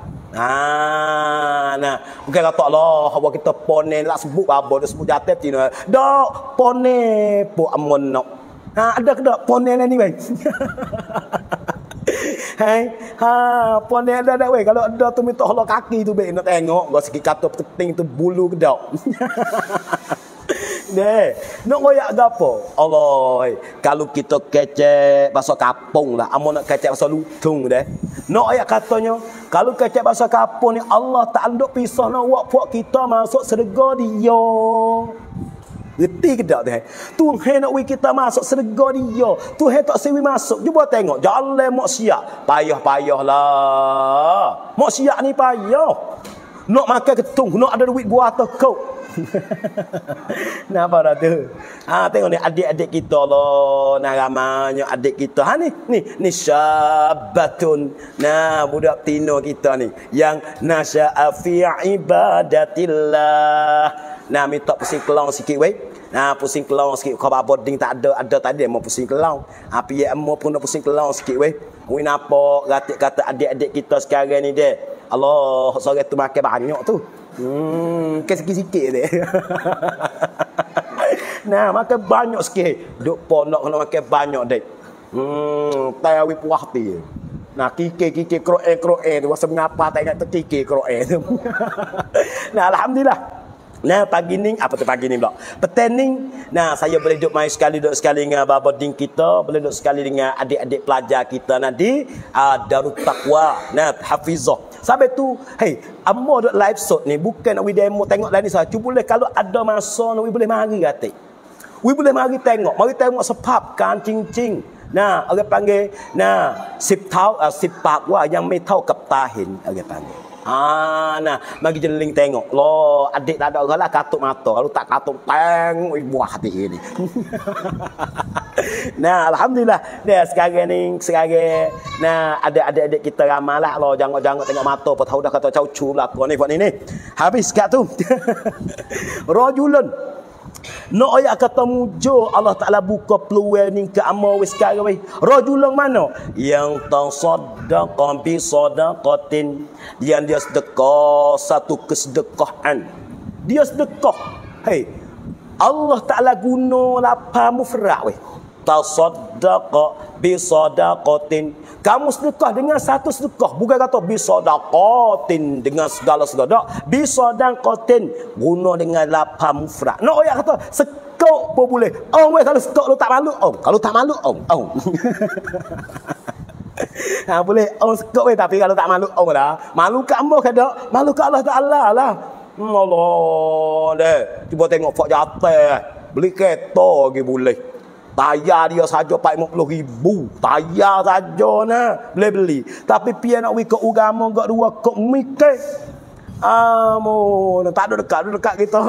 Ah, nah, bukan kata Allah, awak kita pone nak sebut apa dia sebut jatuh tino. Dak pone po amon nak. Ha, ada ke dak pone ni weh. Hai, ha, pon dia ada dah weh. Kalau ada tu minta holok kaki tu baik nak tengok. Gak sikit kata penting tu bulu kedak. Deh, nak royak gapo? Allah, kalau kita kecek bahasa kampung lah, amo nak kecek bahasa lutung deh. Nak royak katanya, kalau kecek bahasa kampung ni Allah tak anduk pisah nak buat puak kita masuk syurga dia. Reti ke tak tu? Tuhan nak we kita masuk syurga dia. Tuhan tak sewi masuk. Cuba tengok. Jalan maksiat. Payah-payahlah. Maksiat ni payah. Nak makan ketung. Nak ada duit buat atau kau. Nah, apa dah tu? Ha, tengok ni adik-adik kita Allah. Nah, ramanya adik kita. Ha ni, ni, ni syabatun. Nah, budak tino kita ni yang nasya'a fi ibadatillah. Nah, minta pusing kelong sikit weh. Nah, pusing kelong sikit. Kau boarding tak ada, ada tadi mau pusing kelong. Ha, piye amo pun pusing kelong sikit weh. Weh napa ratik kata adik-adik kita sekarang ni deh. Allah, sore tu makan banyak tu. Hmm, ke sikit-sikit deh. Nah, makan banyak sikit. Duk pondok kena makan banyak deh. Hmm, tayawi puah ti. Nah, kike-kike kroe-kroe tu. Masa mengapa tak ingat tu kike kroe tu. Nah, alhamdulillah. Nah, pagi ni, apa tu pagi ni pula? Petang ni, nah, saya boleh duduk main sekali, duduk sekali dengan bapa ding kita, boleh duduk sekali dengan adik-adik pelajar kita nanti, uh, Darut Taqwa, nah, Hafizah. Sampai tu, hey, amo duk live shot ni, bukan nak we demo tengok lah ni saya. Cuba boleh kalau ada masa, we boleh mari kata. We boleh mari tengok, mari tengok sebab kan cincing. Nah, orang panggil, nah, sip tau, uh, sip Taqwa yang metau kaptahin, orang panggil. Ah, nah, bagi jeling tengok. Loh, adik tak ada orang lah katuk mata. Kalau tak katuk teng, buah hati ini. Nah, alhamdulillah. Dia sekarang ni, sekarang nah, ada adik-adik kita ramai lah. Loh, jangan-jangan tengok mata, apa tahu dah kata cau-cu lah ni buat ni ni. Habis kat tu. Rajulun. No ayat kata mujo Allah Taala buka peluang ni ke amal wis sekarang weh. Rajulun mana? Yang tasaddaqa bi sadaqatin. Yang dia sedekah satu kesedekahan. Dia sedekah. Hei. Allah Taala guna lapan mufrad weh. Tasaddaqa bi sadaqatin. Kamu sedekah dengan satu sedekah, bukan kata bi sadaqatin dengan segala sedekah. Bi sadaqatin guna dengan lapan mufrad. No ayat kata sekok pun boleh. Oh weh, kalau sekok lu tak malu om. Kalau tak malu om. Om. Ha, boleh om sekok weh, tapi kalau tak malu om dah. Malu kat ambo ke dak? Malu kat Allah Taala lah. Hmm, Allah deh. Cuba tengok fak jatah. Beli kereta lagi boleh. Tayar dia saja empat puluh ribu. Tayar saja nah. Beli-beli. Tapi pia nak wikok agama gak dua kok mikir. Amun, tak ada dekat, ada dekat kita.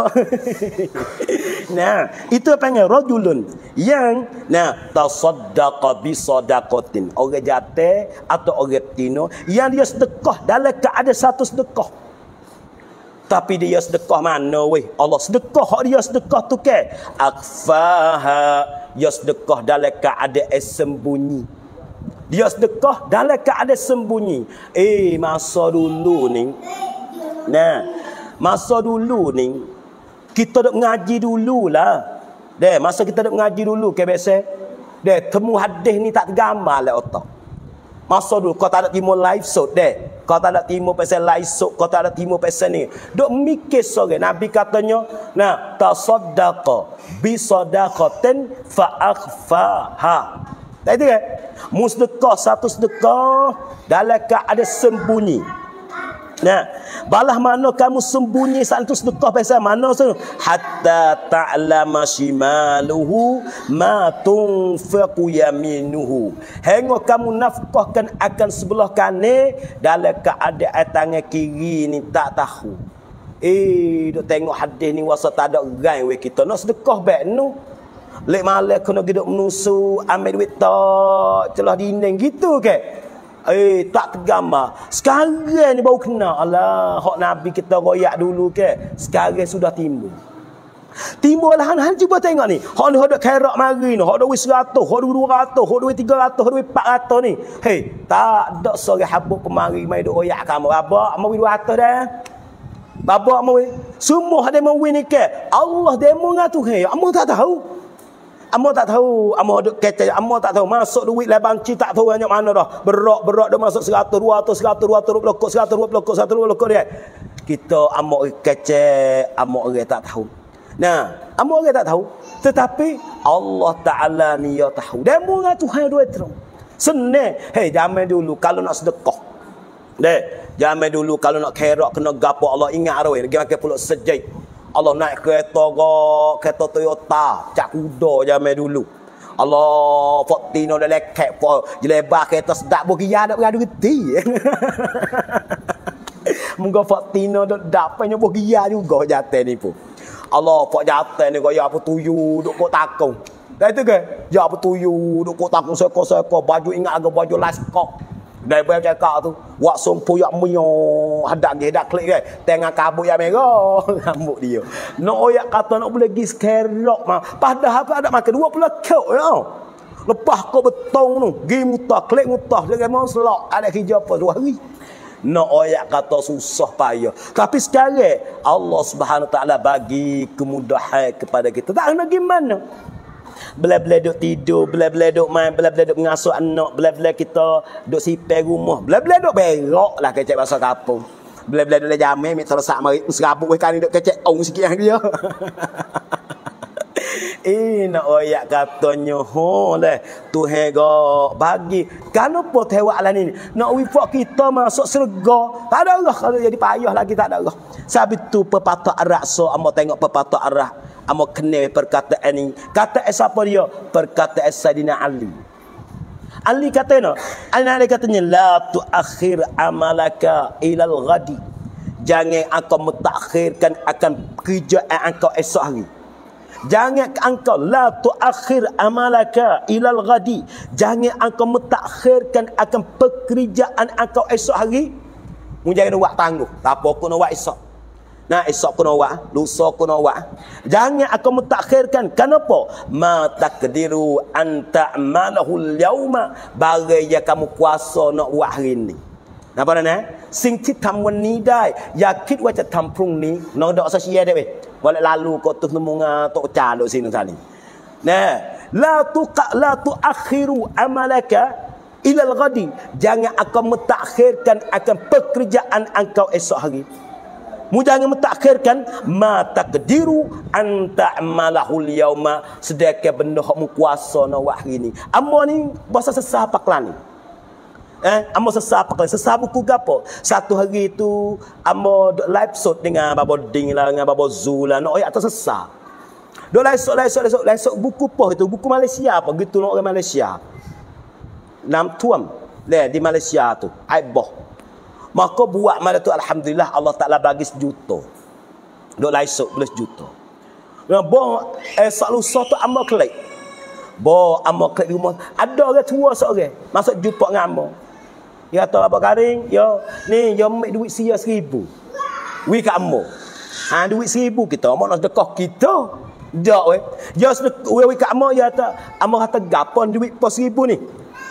Nah, itu panggil rajulun yang nah tasaddaqa bi sadaqatin. Orang jatuh atau orang tino yang dia sedekah dalam keadaan satu sedekah. Tapi dia sedekah mana weh? Allah sedekah, hak dia sedekah tu ke? Akfaha, dia sedekah dalam keadaan sembunyi. Dia sedekah dalam keadaan sembunyi. Eh, masa dulu ni. Nah, masa dulu ni kita duk ngaji dululah. Deh, masa kita duk ngaji dulu ke biasa. Deh, temu hadis ni tak tergambar le otak. Masa dulu kau tak ada timur live shot deh. Kau tak ada timur pasal live shot, kau tak ada timur pasal ni. Duk mikir sore Nabi katanya, nah, tasaddaqa bi sadaqatin fa akhfaha. Tadi kan? Musdekah satu sedekah dalam keadaan sembunyi. Nah, balah mana kamu sembunyi satu sedekah pasal mana tu? Hatta ta'lama shimaluhu ma tunfiqu yaminuhu. Hingga kamu nafkahkan akan sebelah kanan dalam keadaan tangan kiri ni tak tahu. Eh, duk tengok hadis ni wasa tak ada orang we kita nak sedekah baik nu. Lek malam kena hidup menusu ambil duit tak celah dinding gitu ke? Eh, tak tergambar. Sekarang ni baru kena. Alah, hak Nabi kita royak dulu ke. Sekarang sudah timbul. Timbul lah. Han, cuba tengok ni. Hak ni hak duk kerak mari ni. Hak duk seratus, hak duk dua ratus, hak duk tiga ratus, hak duk empat ratus ni. Hei, tak ada sore habuk pemari mai duk royak kamu. Babak mau dua ratus dah. Babak mau. Semua ada mau ni ke. Allah demo ngatu he. Amo tak tahu. Amo tak tahu, amo duk kecek, amo tak tahu masuk duit labang ci tak tahu banyak mana dah. Berak-berak dah masuk seratus, dua ratus, seratus, dua ratus, lokok, seratus, dua puluh, seratus, dua puluh dia. Kita amo kecek, amo orang tak tahu. Nah, amo orang tak tahu, tetapi Allah Taala ni ya tahu. Demo dengan Tuhan duit terus. Senang. Hei, zaman dulu kalau nak sedekah. Deh, zaman dulu kalau nak kerak kena gapo Allah ingat arwah, pergi makan pulut sejai. Allah naik kereta ke, kereta Toyota, cak kuda zaman dulu. Allah, Fortino dah lekek, jelebar kereta sedap, berkira tak beradu geti. Munggo Fatina dok dapatnya boh gia juga jatuh ni pun. Allah pak jatuh ni kau ya apa tuyu dok kau takung. Dah itu ke? Ya apa tuyu dok kau takung seko-seko baju ingat agak baju laskok. Dari bayar cakap tu, wak sompo yak mio hadak ge dak klik ke. Tengah kabut ya merah rambut dia. No oyak kata nak boleh gi skerok mah. Padahal apa ada makan dua puluh kau ya. Lepas kau betong tu, gi mutah klik mutah dia mau selok ada kerja apa dua hari. No oyak kata susah payah. Tapi sekarang Allah Subhanahu Wa Taala bagi kemudahan kepada kita. Tak nak gimana? Bela-bela duk tidur, bela-bela duk main, bela-bela duk mengasuh anak, bela-bela kita duk sipir rumah, bela-bela duk berak lah kecek bahasa kampung. Bela-bela duk jamin, mik terosak mari serabut weh kali duk kecek ong sikit yang dia. Eh nak oyak katanya ho leh Tuhan go bagi. Kenapa tewak lah ni? Nak wifak kita masuk syurga. Tak ada Allah kalau jadi payah lagi tak ada Allah. Sebab tu pepatah Arab so amo tengok pepatah Arab. Amo kenal perkataan ni. Kata siapa dia? Perkataan Sayyidina Ali. Ali kata no. Ali katanya la tuakhir amalaka ilal ghadi. Jangan engkau mentakhirkan akan kerjaan engkau esok hari. Jangan engkau la tuakhir amalaka ilal ghadi. Jangan engkau mentakhirkan akan pekerjaan engkau esok hari. Mu jangan buat tangguh. Tak apa aku nak buat esok. Nah esok kena buat, lusa kena buat. Jangan aku mentakhirkan. Kenapa? Ma taqdiru an ta'malahu al-yawma. Bagi yang kamu kuasa nak buat hari ni. Nampak tak? สิ่งที่ทำวันนี้ได้อย่าคิดว่าจะทำพรุ่งนี้น้องดอกซะเชียได้เว้ยวันละลูก็ตุนมุงาโตจาโดสินึงซะนี่นะลาตุกะลาตุอัคิรุอามัลกะilal ghadi. Jangan akan mentakhirkan akan pekerjaan engkau esok hari. Mu jangan mentakhirkan ma taqdiru an ta'malahul yauma, sedekah benda hak mu kuasa nak buat hari ni. Amo ni bahasa sesah paklan ni. Eh, amo sesah paklan, sesah buku gapo? Satu hari tu amo live shoot dengan Babo Ding lah, dengan Babo Zul lah, nak ayat atas sesah. Dok live shoot, live shoot, live shoot, live shoot buku apa itu? Buku Malaysia apa gitu nak orang Malaysia. Nam tuam le di Malaysia tu, aiboh. Maka buat malam tu alhamdulillah Allah Taala bagi sejuta. Dok lai sok boleh sejuta. Nah, bo eh sak lusa tu amo klik. Bo amo klik di rumah. Ada orang tua seorang masuk jumpa dengan amo. Ya tahu apa karing? Yo, ni yo ambil duit sia seribu. Wi kat amo. Ha duit seribu kita, amo nak sedekah kita. Dak we. Yo wi kat amo ya tak. Amo kata gapon duit pos seribu ni.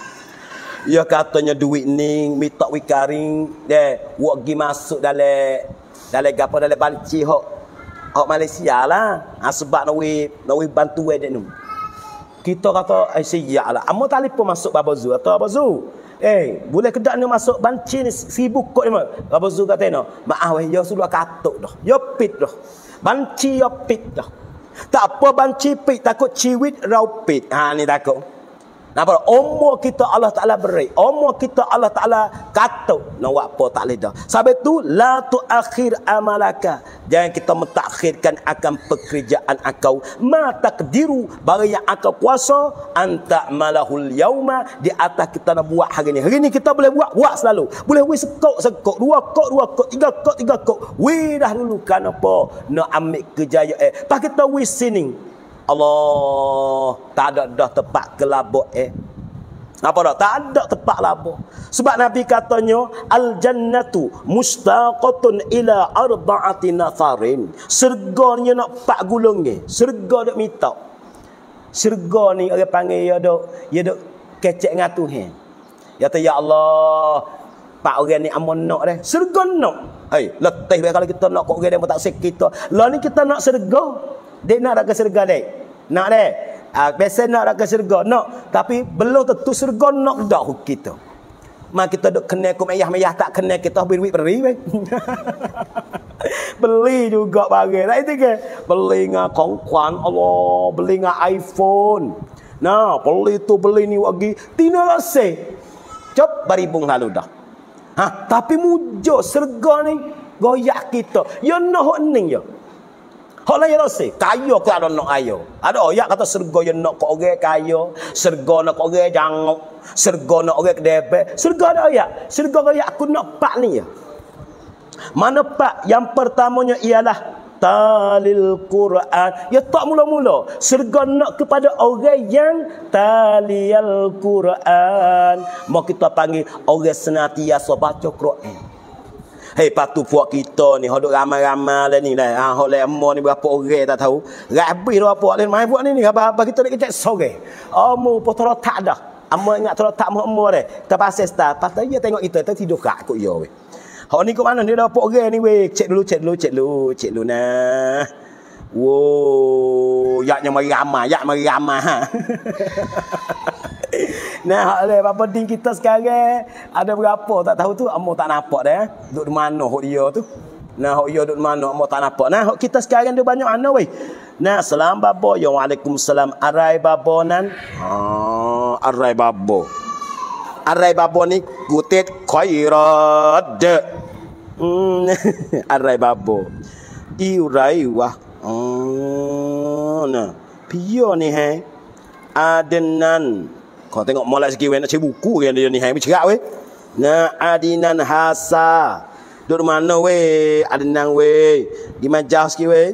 Ya katanya duit ni minta wikaring deh wak gi masuk dalam dalam gapo dalam banci hok hok Malaysia lah. Ha, sebab nak wi nak wi bantu we dek nu. Kita kata eh siaplah. Amo telefon masuk Babo Zu atau Babo Zu. Eh, boleh kedak ni masuk banci ni seribu kod ni mah. Babo Zu kata no, maaf weh yo sudah katuk dah. Yo pit dah. Banci yo pit dah. Tak apa banci pit takut ciwit rau pit. Ha ni takut. Nampak umur kita Allah Taala beri, umur kita Allah Taala kata nak buat apa tak boleh dah. Sebab tu la tuakhir amalaka, jangan kita mentakhirkan akan pekerjaan engkau. Ma taqdiru, bagi yang engkau kuasa anta malahul yauma, di atas kita nak buat hari ni. Hari ni kita boleh buat, buat selalu. Boleh wi sekok sekok, dua kok dua kok, tiga kok tiga kok. Wi dah dulu kenapa nak ambil kejayaan. Eh, pas kita wi sini Allah tak ada dah tempat kelabuk eh. Apa dah? Tak ada tempat labuk. Sebab Nabi katanya al jannatu mustaqatun ila arba'ati nafarin. Syurga ni nak empat gulung ni. Syurga dak minta. Syurga ni orang panggil ya dok, ya dok kecek dengan Tuhan. Ya ya Allah, pak orang ni amon nak dah. Syurga nak. Hai, letih kalau kita nak kok orang dia tak sikit kita. Lah ni kita nak syurga. Dia nak ke syurga dek. Nak dek. Ah, biasa nak ke syurga. Nak. Tapi belum tentu syurga nak dak kita. Mak kita duk kena ku meyah-meyah tak kena kita beri duit beri. Beli juga barang. Tak itu ke? Beli dengan kongkuan Allah, beli dengan iPhone. Nah, beli tu beli ni lagi. Tina rasa. Cop baribung lalu dah. Ha, tapi mujur syurga ni goyak kita. Ya nak hening ya. Hak lain rasa, kaya ke ada nak kaya. Ada ayat kata surga yang nak kau orang kaya, surga nak kau orang jangok, surga nak orang kedebek. Surga ada ayat, surga ayat aku nak pak ni ya. Manfaat yang pertamanya ialah talil Quran. Ya tak mula-mula serga nak kepada orang yang talil Quran. Mau kita panggil orang senantiasa baca Quran. Hei, patu puak kita ni hodok ramai-ramai lah ni lah. Ha, hok lemo ni berapa orang tak tahu. Rabi dah apa lain mai buat ni ni apa kita nak kecek sore. Amu potro tak dah. Amu ingat tro tak mu dah. Kita pasal start. Pas dia tengok kita tu tidur kak kok yo weh. Hok ni kok mana dia dah apa orang ni weh. Cek dulu, cek dulu, cek dulu, cek dulu nah. Wow, yaknya mari ramai, yak mari ramai ha. Nah, oleh apa ding kita sekarang ada berapa tak tahu tu, amo tak nampak dah. Duduk di mana hok dia tu? Nah, hok dia duduk di mana amo tak nampak. Nah, hok kita sekarang dia banyak ana weh. Nah, salam babo, ya waalaikumsalam. Arai babonan. Ha, arai babo. Arai babo ni gutet khairat. Hmm, arai babo. Iurai wah. Oh, nah. Pio ni hai. Adenan. Kau tengok molek sikit weh nak cari buku yang dia ni hai bercerak weh. Nah, adinan hasa. Duduk mana weh? Adinan weh. Di majah sikit weh.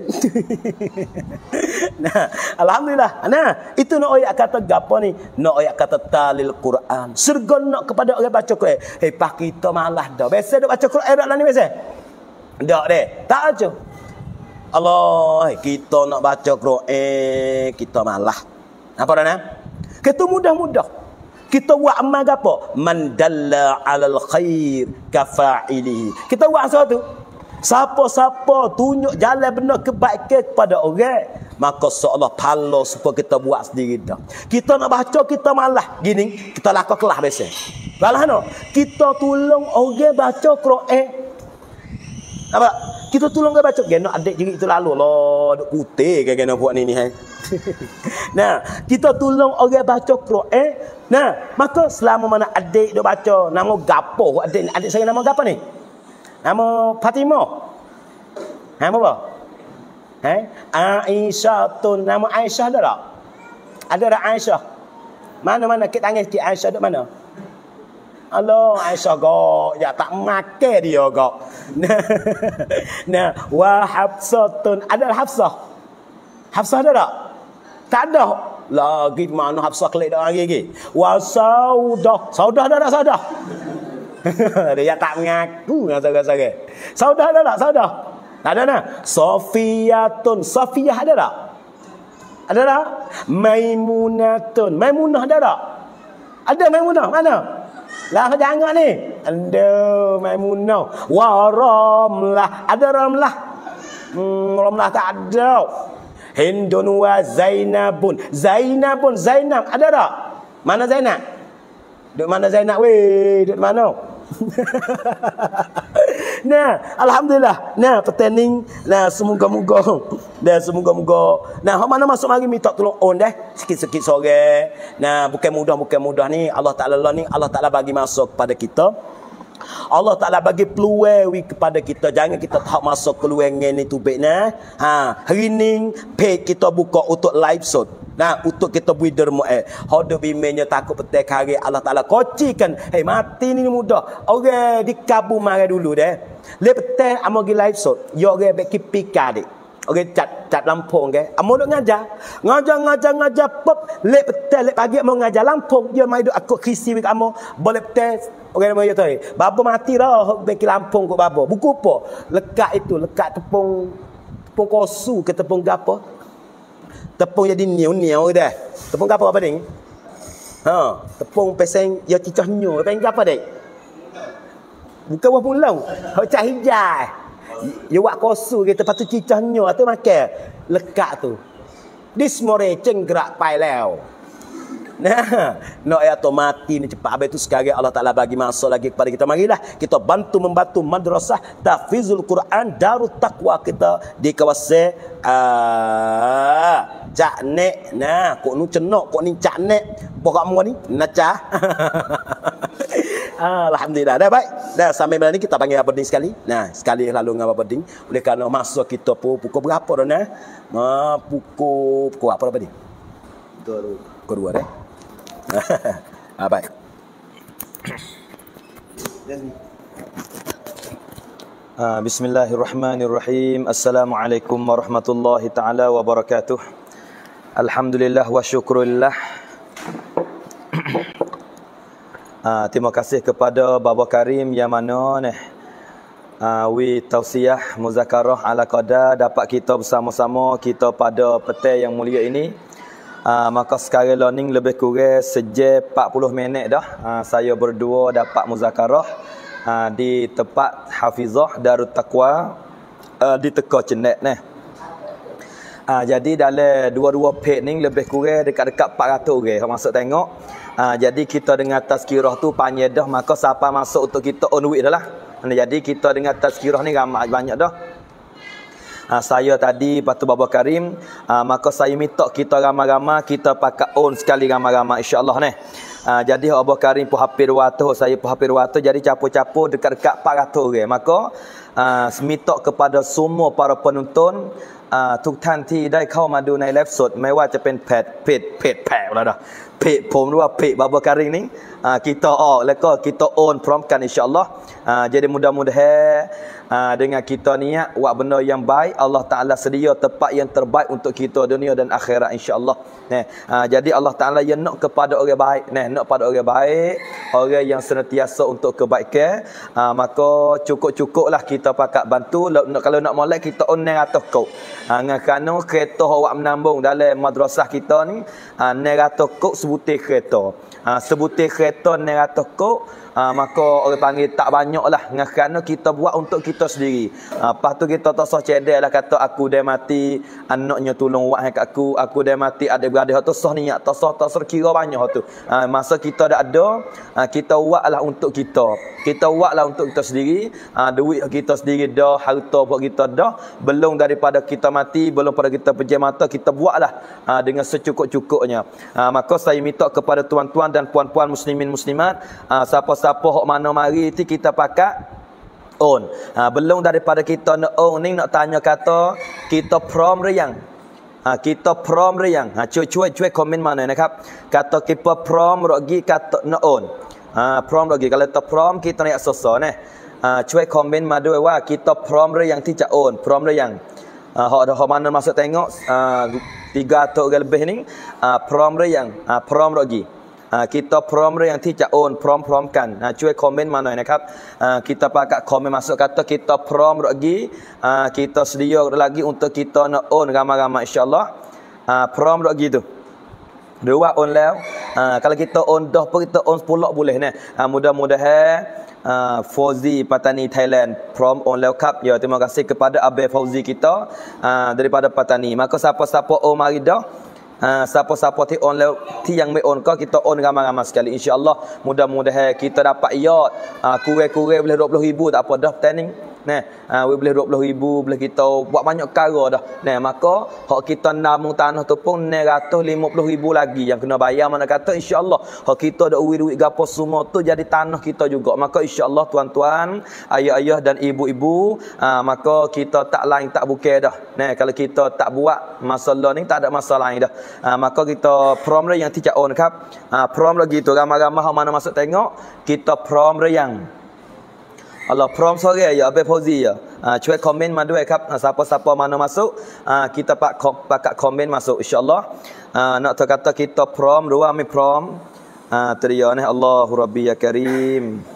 Nah, alhamdulillah. Nah, itu nak ayat kata gapo ni? Nak ayat kata talil Quran. Serga nak kepada orang baca Quran. Hei, pak kita malah dah. Biasa duk baca Quran dak lah ni biasa. Dak deh. Tak aja. Allah, kita nak baca Quran, kita malah. Apa dah nah? Kita mudah-mudah. Kita buat amal apa? Man dalla 'alal khair kafa'ilihi. Kita buat sesuatu. Siapa-siapa tunjuk jalan benar kebaikan kepada orang, maka seolah pahala supaya kita buat sendiri dah. Kita nak baca, kita malah. Gini, kita lakukan kelas biasa. Malah no. Kita tolong orang baca Quran. Apa? Kita tolong dia baca. Geno adik jerit itu lalu lah. Duk putih ke geno buat ni ni hai. Nah, kita tolong orang baca Quran. Nah, maka selama mana adik duk baca, nama gapo adik adik saya nama gapo ni? Nama Fatimah. Nama apa? Eh? Aisyah tu nama Aisyah ada tak? Ada tak Aisyah? Mana-mana kita tangan sikit Aisyah duk mana? Allah, Aisyah gok, ya tak makan dia gok. Nah, nah, wa Hafsatun, ada Hafsah. Hafsah ada tak? Tak ada. Lagi mana Hafsah kelik dak lagi lagi. Wa Saudah, Saudah ada tak Saudah? Dia tak mengaku dengan saudara-saudara. Saudah ada tak Saudah? Tak ada nah. Sofiyatun, Sofiyah ada tak? Ada tak? Maimunatun, Maimunah ada tak? Ada Maimunah, mana? Lah jangan ni. Ada Maimunah. Wa Ramlah. Ada Ramlah. Hmm, Ramlah tak ada. Hindun wa Zainabun. Zainabun, Zainab ada tak? Mana Zainab? Duk mana Zainab weh? Duk mana? Nah, alhamdulillah. Nah, pertanding nah semoga-moga dan semoga-moga. Nah, hok mana masuk mari minta tolong on dah sikit-sikit sore. Nah, bukan mudah bukan mudah ni Allah Taala ni Allah Taala bagi masuk kepada kita. Allah Taala bagi peluang kepada kita. Jangan kita tak masuk peluang ni tu baik nah. Ha, hari ni page kita buka untuk live shot. Nah, untuk kita bui derma eh. Hodo bimenya takut petek hari Allah Taala kocikan. Hei, mati ni mudah. Orang di Kabu mari dulu deh. Lepetek amo gi live shot. Yo orang beki pika dik. Orang cat cat Lampung ke. Amo duk ngajar. Ngajar ngajar ngajar pop. Lepetek lep pagi amo ngajar Lampung. Dia mai duk aku kisi wik amo. Boleh petek. Orang mau tu. Bapa mati dah beki Lampung kok bapa. Buku apa? Lekat itu, lekat tepung tepung kosu ke tepung gapo? Tepung jadi niau-niau dah. Tepung apa apa ni? Ha, tepung peseng ya cicah nyo. Peseng apa dak? Bukan buah pulau. Hok cah hijau. Ya wak kosu kita patu cicah nyo atau makan lekat tu. Dismore cenggerak pai leo. Nah, no ya to mati ni cepat habis tu sekarang Allah Taala bagi masuk lagi kepada kita. Marilah kita bantu membantu madrasah tahfizul Quran Darut Taqwa kita di kawasan ah Caknek. Nah, kok nu cenok kok ni Caknek. Pokok mu ni naca. Alhamdulillah. Dah baik. Dah sampai mana ni kita panggil apa ding sekali. Nah, sekali lalu ngapa apa ding. Oleh kerana masuk kita pun pukul berapa dah nah? Ma pukul pukul apa apa ding? Pukul kedua dah. Ah, baik. Uh, Bismillahirrahmanirrahim. Assalamualaikum warahmatullahi taala wabarakatuh. Alhamdulillah wa syukurillah. uh, Terima kasih kepada Baba Karim yang mana ni uh, wi tausiah muzakarah ala qadar dapat kita bersama-sama kita pada petang yang mulia ini. Uh, maka sekarang learning lebih kurang sejam empat puluh minit dah uh, saya berdua dapat muzakarah Ha, di tempat Hafizah Darut Taqwa uh, di Teka Cenek ni. Ha, jadi dalam dua-dua page ni lebih kurang dekat-dekat empat ratus orang orang masuk tengok. Ha, jadi kita dengan tazkirah tu panjang dah, maka siapa masuk untuk kita on week dah lah. Jadi kita dengan tazkirah ni ramai banyak dah. Ha, saya tadi patu Baba Karim, ha, maka saya minta kita ramai-ramai kita pakai on sekali ramai-ramai insya-Allah ni. Ha, jadi Abah Karim pun hampir dua ratus, saya pun hampir dua ratus, jadi capur-capur dekat-dekat empat ratus orang. Maka uh, minta kepada semua para penonton uh, ทุกท่านที่ได้เข้ามาดูในไลฟ์สดไม่ว่าจะเป็นเพจเพจเพจแพร่แล้วนะเพจผมหรือว่าเพจ Baba Karim นี่ uh, kita ออกแล้วก็ kita on พร้อมกันinsya-Allah. Uh, jadi mudah-mudahan uh, dengan kita niat buat benda yang baik, Allah Taala sedia tempat yang terbaik untuk kita dunia dan akhirat insya-Allah. Nah, uh, jadi Allah Taala yang nak kepada orang baik, nah, nak pada orang baik, orang yang senantiasa untuk kebaikan, uh, maka cukup-cukuplah kita pakat bantu. Kalau nak molek kita on enam ratus kau. Uh, kerana kereta awak menambung dalam madrasah kita ni uh, enam ratus kau sebutir kereta. Uh, sebutir kereta enam ratus kau. Ha, maka orang panggil tak banyak lah kerana kita buat untuk kita sendiri. Ha, lepas tu kita tak usah cedek lah kata aku dah mati anaknya tolong buat kat aku, aku dah mati adik-beradik tu sah niat tak sah tak sah kira banyak tu. Ha, masa kita dah ada, ha, kita buat lah untuk kita. Kita buat lah untuk kita sendiri. Ha, duit kita sendiri dah, harta buat kita dah, belum daripada kita mati, belum pada kita pejam mata, kita buat lah ha, dengan secukup-cukupnya. Ha, maka saya minta kepada tuan-tuan dan puan-puan muslimin muslimat, ha, siapa siapa hok mana mari ti kita pakai on. Ha, belum daripada kita nak on ni nak tanya kata kita prom riang. Ha, kita prom riang. Ha, cuy-cuy cuy komen manaนะครับ kata kita prom rogi kata nak on. Ha, prom rogi kalau kita prom kita nak sosok ni. Ha, cuy komen maด้วยว่า kita prom riang ที่จะ on prom riang. Ha, hok hok mana masuk tengok uh, tiga ratus orang lebih ni uh, prom riang. Ha, prom rogi. Ha, kita prom yang ที่จะ on พร้อมๆกัน ha, ช่วยคอมเมนต์มาหน่อยนะครับ ha, kita pakai komen masuk kata kita prom lagi, ha, kita sedia lagi untuk kita nak on ramai-ramai insya-Allah. Ha, prom lagi tu dua on แล้ว ha, kalau kita on dah pun kita on sepuluh boleh ni. Ha, mudah-mudahan uh, Fauzi Patani Thailand prom on แล้วครับ. Ya, terima kasih kepada Abel Fauzi kita uh, daripada Patani. Maka siapa-siapa on mari dah. Ha, siapa-siapaที่ on แล้ว ที่ยังไม่ on ก็ kita on ramai-ramai sekali insya-Allah. Mudah-mudahan kita dapat iat ha, kurang-kurang boleh dua puluh ribu tak apa dah training. Nah, ha, boleh dua puluh ribu boleh kita buat banyak perkara dah. Nah, maka hak kita nabung tanah tu pun enam ratus lima puluh ribu lagi yang kena bayar mana kata insya-Allah. Hak kita ada duit-duit gapo semua tu jadi tanah kita juga. Maka insya-Allah tuan-tuan, ayah-ayah dan ibu-ibu, ha, maka kita tak lain tak bukan dah. Nah, kalau kita tak buat masalah ni tak ada masalah lain dah. Ha, maka kita prom yang ที่จะ on ครับ ha, prom lagi tu ramai-ramai hang mana masuk tengok kita prom yang Allah prom sore ya Abel Fauzi ya. Ha, cuy komen ma ด้วย ครับ ha, siapa-siapa mana masuk ha, kita pak pakai komen masuk insya-Allah. Ha, nak kata kita prom duaไม่พร้อม ha, tu dia ni Allahu Rabbi ya Karim.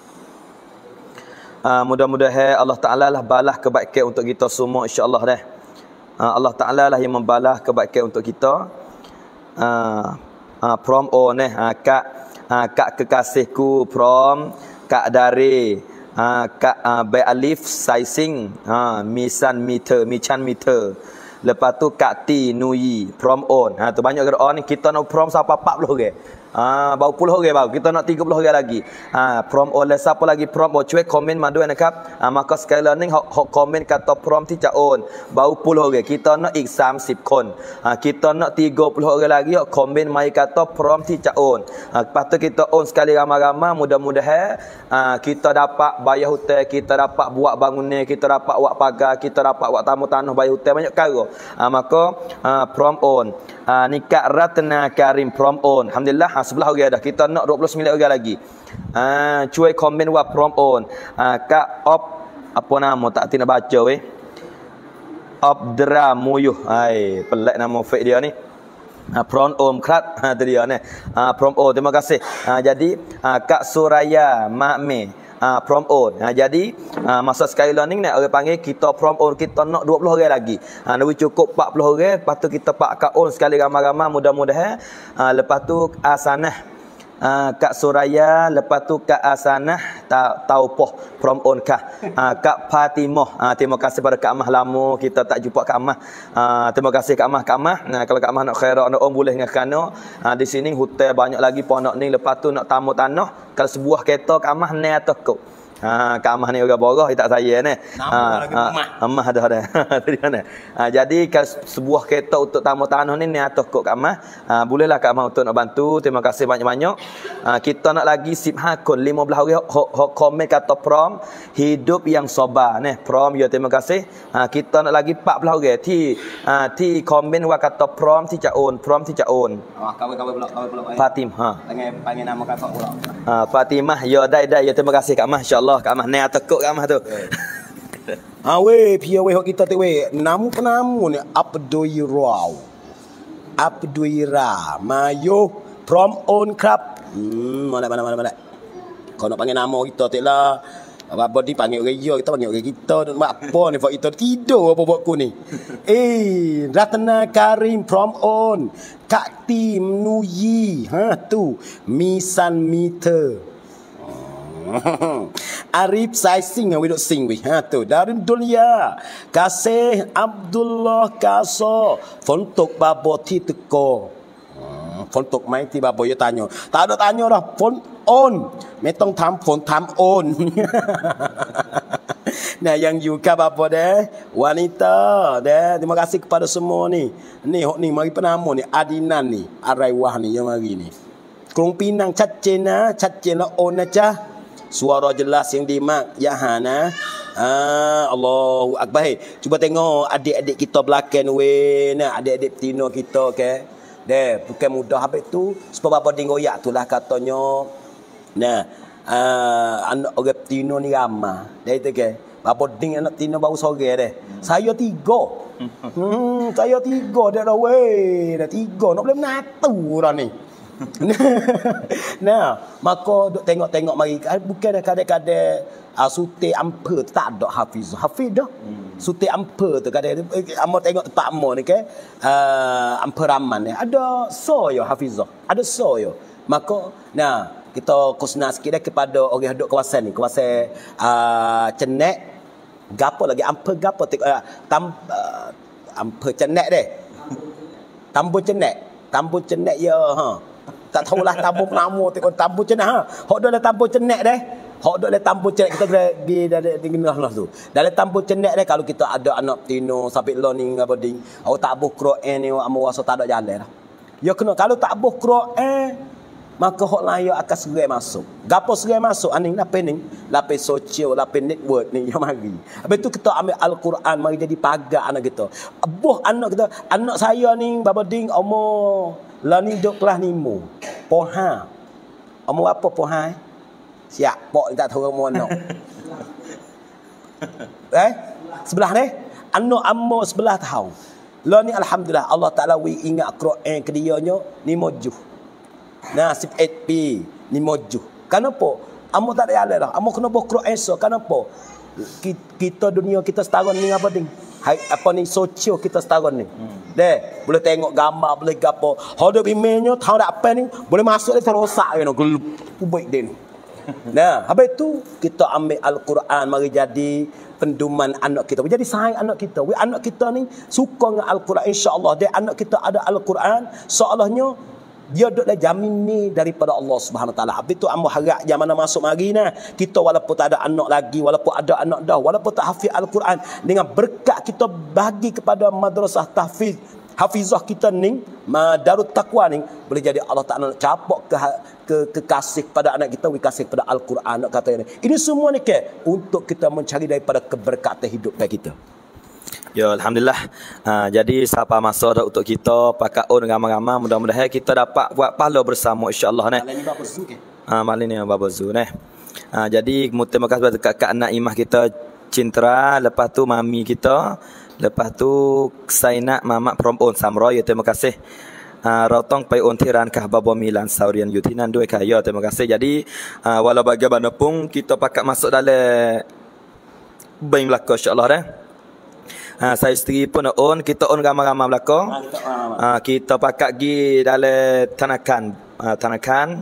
Ha, mudah-mudahan Allah Taala lah balas kebaikan untuk kita semua insya-Allah dah. Ha, Allah Taala lah yang membalas kebaikan untuk kita. Ha, ha, prom on eh ha, kak ha, kak kekasihku prom kak dari ha, kak uh, by alif sizing ha, misan meter michan meter. Lepas tu kak ti nuyi prom on. Ha, tu banyak orang on ni kita nak prom sampai empat puluh orang. Ah, baru puluh orang baru. Kita nak tiga puluh orang lagi. Ah, prom oleh siapa lagi prom oh cuy komen ma ด้วย นะครับ Ah, maka sekali ni hok hok komen kata prom ที่จะ on. Baru puluh orang. Kita nak ik tiga puluh คน Ah, kita nak tiga puluh orang lagi hok komen mai kata prom ที่จะ on. Ah, lepas tu kita on sekali ramai-ramai mudah-mudahan ah, kita dapat bayar hutang, kita dapat buat bangunan, kita dapat buat pagar, kita dapat buat tamu tanah bayar hutang banyak perkara. Ah, maka ah, prom on. Ah, nikah Ratna Karim prom on. Alhamdulillah ha, sebelah orang dah. Kita nak dua puluh sembilan orang lagi. Ah, cuy komen wa prom on. Ah, Kak Op apa nama tak tina baca weh. Abdra Muyuh. Hai, pelik nama fake dia ni. Ha, Prom Om Krat. Ha, tu dia ni. Ha, Prom O, terima kasih. Ha, jadi ha, Kak Suraya Mak Me. Ha, Prom On. Ha, jadi ha, masa sekali learning ni orang panggil kita Prom On kita nak dua puluh orang lagi. Ha, nak cukup empat puluh orang, lepas tu kita pak Kak On sekali ramai-ramai mudah-mudahan. Ha, lepas tu Asanah Uh, Kak Suraya, lepas tu Kak Asanah ta, Taupoh Prom On Kah. Uh, Kak Fatimah, uh, terima kasih pada Kak Amah lama kita tak jumpa Kak Amah. Uh, terima kasih Kak Amah, Kak Amah. Nah, kalau Kak Amah nak khairat nak om boleh dengan kerana uh, di sini hotel banyak lagi ponok ni, lepas tu nak tamu tanah kalau sebuah kereta Kak Amah ni atas kau. Ha, Kak Amah ni orang borah tak saya ni. Ha, ha, Amah ada ada. Ha, jadi kalau sebuah kereta untuk tamu tanah ni ni atas kok Kak Amah. Ha, bolehlah Kak Amah untuk nak bantu. Terima kasih banyak-banyak. Ha, kita nak lagi sip hakun lima belas orang hok komen kata prom hidup yang sabar ni. Prom ya terima kasih. Ha, kita nak lagi empat belas orangที่ha,ที่komen wa kata promที่จะโอน prom ที่จะโอน Ah, kawan-kawan pula, kawan pula. Fatim, ha. Panggil panggil nama kakak pula. Ha, Fatimah ya dai-dai ya terima kasih Kak Amah insya-Allah. Kak Amah ni atakuk Kak Amah tu. Ah weh, pia weh hok kita tu weh. Namu penamu ni Abdoirau. Abdoira Mayo Prom On Club. Hmm, mana mana mana mana. Kau nak panggil nama kita tu lah. Apa ni panggil orang dia, kita panggil orang kita. Buat apa ni buat kita tidur apa buat ku ni. Eh, Ratna Karim Prom On. Kak Tim Nuyi. Ha tu. Misan Meter. Arif saya sing we duk sing we. Ha tu. Dari dunia. Kasih Abdullah Kaso. Fontok babo ti teko. Fontok mai ti babo yo tanya. Tak ada tanya dah. Fon on.ไม่ต้องทำฝนทำ on. Nah, yang juga babo deh. Wanita deh. Terima kasih kepada semua ni. Ni hok ni mari penamu ni Adinan ni. Araiwah ni yang mari ni. Krung Pinang ชัดเจนนะ ชัดเจนแล้ว on นะจ๊ะ Suara jelas yang dimak ya hana. Ah, Allahu Akbar. Hey, cuba tengok adik-adik kita belakang we nah, adik-adik Tino kita ke. Deh, bukan mudah habis tu sebab apa dingoyak tulah katanya. Nah, ah, anak orang Tino ni ramah. Dah itu ke. Bapa ding anak Tino baru sore deh. Saya tiga. Hmm, saya tiga dah dah we. Dah tiga nak boleh menatu dah ni. Nah, maka duk tengok-tengok mari bukan kadang-kadang uh, sute amper tak ada hafiz. Hafiz dah. Hmm. Sute amper tu kadang amo tengok tempat amo ni ke uh, amper raman ni ada so yo hafizah. Ada so yo. Maka nah, kita kusna sikit dah kepada orang duk kawasan ni, kawasan uh, Cenek gapo lagi amper gapo uh, tam uh, amper Cenek deh. Tambun Cenek. Tambun Cenek ya ha. Tak tahulah tambun nama tengok tambun Cenek ha. Hok dah tambun Cenek deh. Hok dah tambun Cenek kita di di lah tu. Dalam tambun Cenek deh kalau kita ada anak Tino sampai learning apa ding. Awak tak buh Quran ni amo rasa tak ada jalan dah. Ya kena kalau tak buh Quran maka hok lain akan serai masuk. Gapo serai masuk aning lapis ni, lapis sosial, lapis network ni yang mari. Habis tu kita ambil Al-Quran mari jadi pagar anak kita. Buh anak kita, anak saya ni bapa ding umur lah ni duk kelas lima. Poha. Umur apa poha? Eh? Siap, pok tak tahu umur anak. eh? Sebelah ni, anak umur sebelah tahun. Lah ni alhamdulillah Allah Taala wi ingat Quran ke dianya ni mojuh. Nah, sip eight P ni mojuh. Kenapa? Amo tak ada jalan dah. Amo kena buat Quran esok. Kenapa? Kita dunia kita setahun ni apa ding? Hai, apa ni sosial kita setahun ni. Hmm. Deh, boleh tengok gambar, boleh gapo. Hodo emailnya tahu tak apa ni, boleh masuk dia terosak you know, gelup baik dia ni. Nah, habis tu kita ambil Al-Quran mari jadi penduman anak kita. Jadi sayang anak kita. We anak kita ni suka dengan Al-Quran insya-Allah. Dia anak kita ada Al-Quran, seolahnya dia duduklah jamin ni daripada Allah Subhanahu Wa Taala. Habis tu amo harap zaman masuk mari nah, kita walaupun tak ada anak lagi, walaupun ada anak dah, walaupun tak hafid Al-Quran, dengan berkat kita bagi kepada madrasah tahfiz hafizah kita ni, Darut Taqwa ni, boleh jadi Allah Taala capok ke ke kekasih pada anak kita, we kasih pada Al-Quran nak kata ini. Ini semua ni ke untuk kita mencari daripada keberkatan hidup kita. Ya, alhamdulillah. Ha, jadi siapa masa dah untuk kita pakai on ramai-ramai, mudah-mudahan kita dapat buat pahala bersama insya-Allah ni. Malam ni bapa zu ke? Ha, malam ni bapa zu ni. Ha, jadi terima kasih kepada Kak Naimah kita Cintra, lepas tu mami kita, lepas tu Sainat Mamak Prompon Samroy, terima kasih. Uh, Rotong pai on tiran kah babo Milan Saurian Yutinan dua kaya, terima kasih. Jadi uh, walau bagaimanapun kita pakat masuk dalam bank belaka insya-Allah dah. Ha, saya sendiri pun on, kita on ramai-ramai belaka. Ha, kita pakat gi dalam tanakan, ha, tanakan.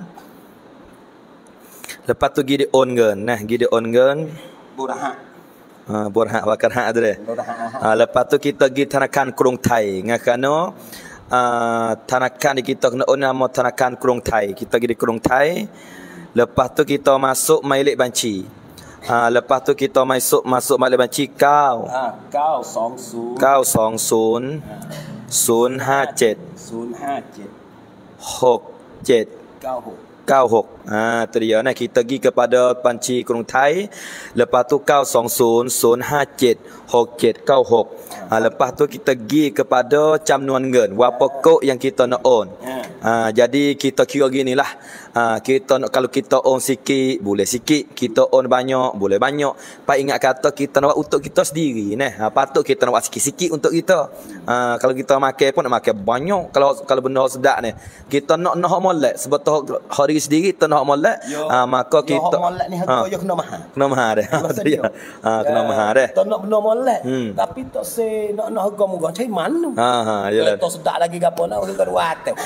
Lepas tu gi di on gen, nah gi di on gen. Burahak. Ha, burahak wakar hak tu deh. Ha, lepas tu kita gi tanakan Kurung Thai, ngakano uh, tanakan di kita kena on nama tanakan Kurung Thai. Kita gi di Kurung Thai. Lepas tu kita masuk Mailik Banci. Ha, lepas tu kita masuk masuk Mailik Banci kau. Ha, kau song su. Kau song sun. Sun ha jet. Sun ha jet. Hok jet. Kau hok. Kau hok. Ha, tu dia. Nah, kita pergi kepada Banci Kurung Thai. Lepas tu kau song sun. Sun ha jet. Hok jet. Kau hok. Ha, lepas tu kita pergi kepada Cam Nuan Gen. Berapa kok yang kita nak on. Ha, jadi kita kira gini lah. Ha, kita nak, kalau kita on sikit boleh sikit, kita on banyak boleh banyak. Pak ingat kata kita nak buat untuk kita sendiri nah. Ha, patut kita nak buat sikit-sikit untuk kita. Ha, kalau kita makan pun nak makan banyak. Kalau kalau benda sedap ni, kita nak nak molek sebab tu hari sendiri kita nak molek. Ha, maka kita molek ni harga yo kena mahal. Kena mahal dah. Ha, kena mahal dah. Tak nak benda molek. Hmm. Tapi tak se nak nak harga murah cai mana. Ha ha yalah. Tak sedap lagi gapo nak harga dua ratus.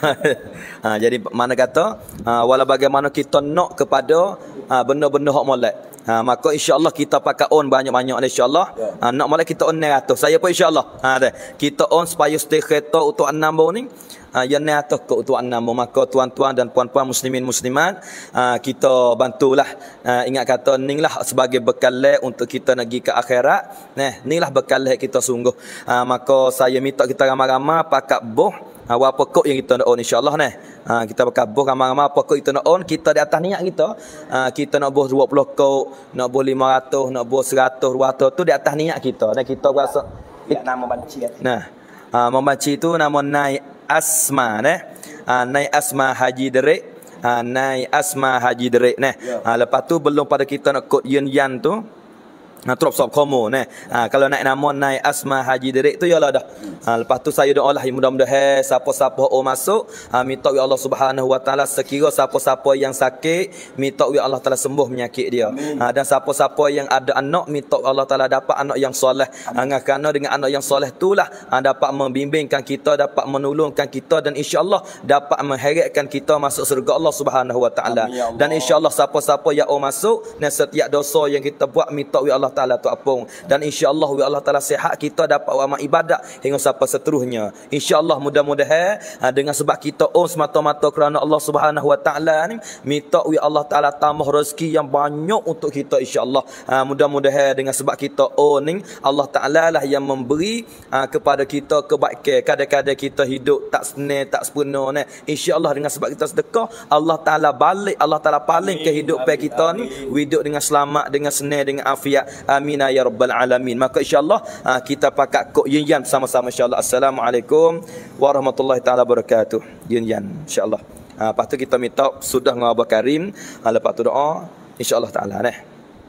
Ha, jadi mana kata ha, walau bagaimana kita nak kepada ha, benda-benda hak molek. Ha, maka insya-Allah kita pakai on banyak-banyak insya-Allah. Ha, nak molek kita on enam ratus. Saya pun insya-Allah. Ha dah. Kita on supaya stay kereta untuk enam bau ni. Ha, yang enam ratus ke untuk enam bau. Maka tuan-tuan dan puan-puan muslimin muslimat, ha, kita bantulah. Ha, ingat kata ni lah sebagai bekal untuk kita nak pergi ke akhirat. Nah, inilah bekal kita sungguh. Ha, maka saya minta kita ramai-ramai pakai boh. Ha, apa kok yang kita nak on insya-Allah nah. Ha, kita berkabuh ramai-ramai apa kok kita nak on, kita di atas niat kita. Ha, kita nak buh dua puluh kok, nak buh lima ratus, nak buh seratus, dua ratus tu di atas niat kita. Dan kita rasa ya, nama banci. Nah, ha, membanci tu nama Nai Asma nah. Ha, Nai Asma Haji Derik. Ha, Nai Asma Haji Derik nah. Ha, lepas tu belum pada kita nak kod Yun Yan tu. Nah, trop sop komo nah. Ha, kalau naik nama Nai Asma Haji Derik tu yalah dah. Ha, lepas tu saya doalah mudah-mudahan siapa-siapa oh masuk, ha, minta ya Allah Subhanahu Wa Taala sekira siapa-siapa yang sakit, minta ya Allah Taala sembuh penyakit dia. Ha, dan siapa-siapa yang ada anak, minta Allah Taala dapat anak yang soleh. Ha, kerana dengan anak yang soleh itulah ha, dapat membimbingkan kita, dapat menolongkan kita dan insya-Allah dapat mengheratkan kita masuk surga Allah Subhanahu Wa Taala. Dan insya-Allah siapa-siapa yang oh masuk dan setiap dosa yang kita buat minta ya Allah Taala tu apung, dan insya-Allah ya Allah Taala sihat kita dapat amal ibadat hingga sampai seterusnya. Insya-Allah mudah-mudahan ha, dengan sebab kita on semata-mata kerana Allah Subhanahu Wa Taala ni, minta ya Allah Taala tambah rezeki yang banyak untuk kita insya-Allah. Ha, mudah-mudahan dengan sebab kita on ni Allah Taala lah yang memberi ha, kepada kita kebaikan. Kadang-kadang kita hidup tak senang, tak sempurna ni. Insya-Allah dengan sebab kita sedekah, Allah Taala balik, Allah Taala paling kehidupan kita ni hidup dengan selamat, dengan senang, dengan afiat. Amin ya rabbal alamin. Maka insya-Allah ha, kita pakat kok Yun Yan sama-sama insya-Allah. Assalamualaikum warahmatullahi taala wabarakatuh. Yun Yan insya-Allah. Ha, lepas tu kita minta sudah dengan Abah Karim, ha, lepas tu doa insya-Allah taala nah.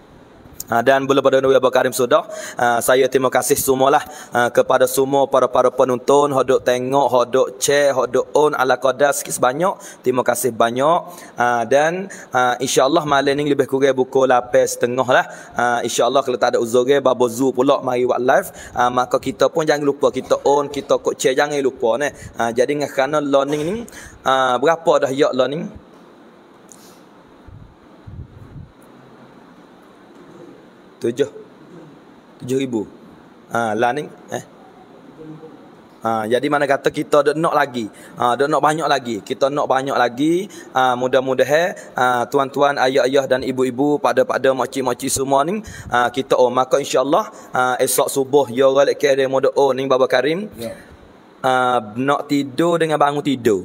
Ha, dan belum pada Nabi Abah Karim sudah, ha, saya terima kasih semualah ha, kepada semua para-para penonton, hodok tengok, hodok share, hodok on ala qadar sikit sebanyak. Terima kasih banyak. Ha, dan ha, insya-Allah malam ni lebih kurang pukul lapan tiga puluh lah. Ha, insya-Allah kalau tak ada uzur ke babo zoo pula mari buat live. Ha, maka kita pun jangan lupa kita on, kita kok share, jangan lupa nah. Ha, jadi kerana learning ni ha, berapa dah ya learning? Tujuh Tujuh ribu ha, lah ni eh. Ha, jadi mana kata kita dah nak lagi, ha, dah nak banyak lagi, kita nak banyak lagi. Ha, mudah-mudahan ha, tuan-tuan, ayah-ayah dan ibu-ibu, pada-pada makcik-makcik semua ni ha, kita oh maka insya-Allah ha, esok subuh ya galik ke dia mode oh ni Baba Karim. Yeah. Uh, nak tidur dengan bangun tidur. Hmm.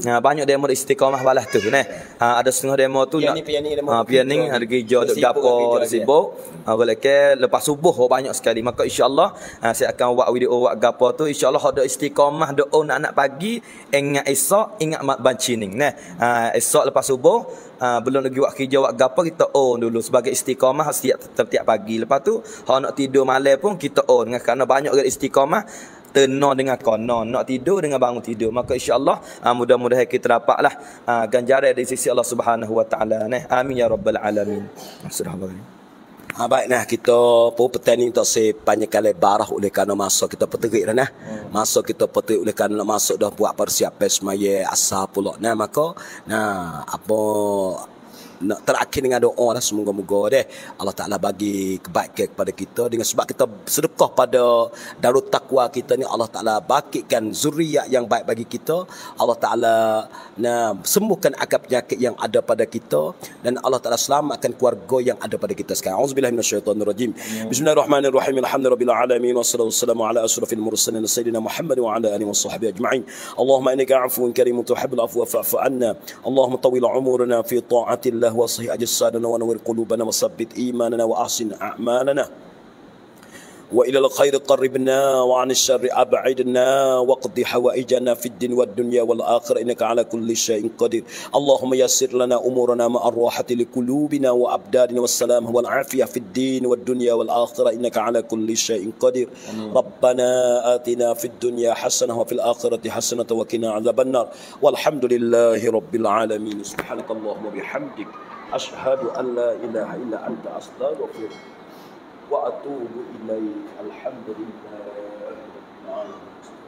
Ha, banyak demo istiqamah balas tu nah. Ha, ada setengah demo tu nak ha, pianing ada gereja ada gapo ada sibuk. Ha, boleh ke lepas subuh oh, banyak sekali. Maka insya-Allah ha, saya akan buat video buat gapo tu insya-Allah ada istiqamah doa nak-nak pagi ingat esok ingat mak bancining nah. Ha, esok lepas subuh ha, belum lagi buat kerja buat gapo kita on dulu sebagai istiqamah setiap setiap pagi. Lepas tu kalau nak tidur malam pun kita on dengan kerana banyak istiqamah tenor dengan konon nak tidur dengan bangun tidur. Maka insya-Allah uh, mudah-mudahan kita dapatlah uh, ganjaran dari sisi Allah Subhanahu wa taala nah. Amin ya rabbal alamin. Subhanallah. Ha, baik nah kita pun petani untuk sepanjang kali barah oleh kerana masa kita peterik dah nah. Hmm. Masa kita peterik oleh kerana nak masuk dah buat persiapan semaya asar pula nah. Maka nah apa nak terakhir dengan doa lah semoga-moga deh Allah Taala bagi kebaikan kepada kita dengan sebab kita sedekah pada darut takwa kita ni Allah Taala bakikan zuriat yang baik bagi kita. Allah Taala nah sembuhkan akar penyakit yang ada pada kita dan Allah Taala selamatkan keluarga yang ada pada kita sekarang. Auzubillahi minasyaitonirrajim. Bismillahirrahmanirrahim. Alhamdulillahirabbil alamin wassalatu wassalamu ala asyrafil mursalin sayyidina Muhammad wa ala alihi washabbihi ajma'in. Allahumma innaka 'afuwun karimun tuhibbul 'afwa fa'fu 'anna. Allahumma tawwil 'umurana fi ta'atillah وصحيح أجسادنا ونور قلوبنا وثبت إيماننا وأحسن أعمالنا وإلى الخير قربنا وعن الشر أبعدنا واقض حوائجنا في الدين والدنيا والآخرة إنك على كل شيء قدير. اللهم يسر لنا أمورنا مع الراحة لقلوبنا وأبداننا والسلام والعافية في الدين والدنيا والآخرة إنك على كل شيء قدير. ربنا آتنا في الدنيا حسنة وفي الآخرة حسنة وقنا عذاب النار والحمد لله رب العالمين. سبحانك اللهم وبحمدك أشهد أن لا إله إلا أنت أستغفرك وأتوب إليك. الحمد لله.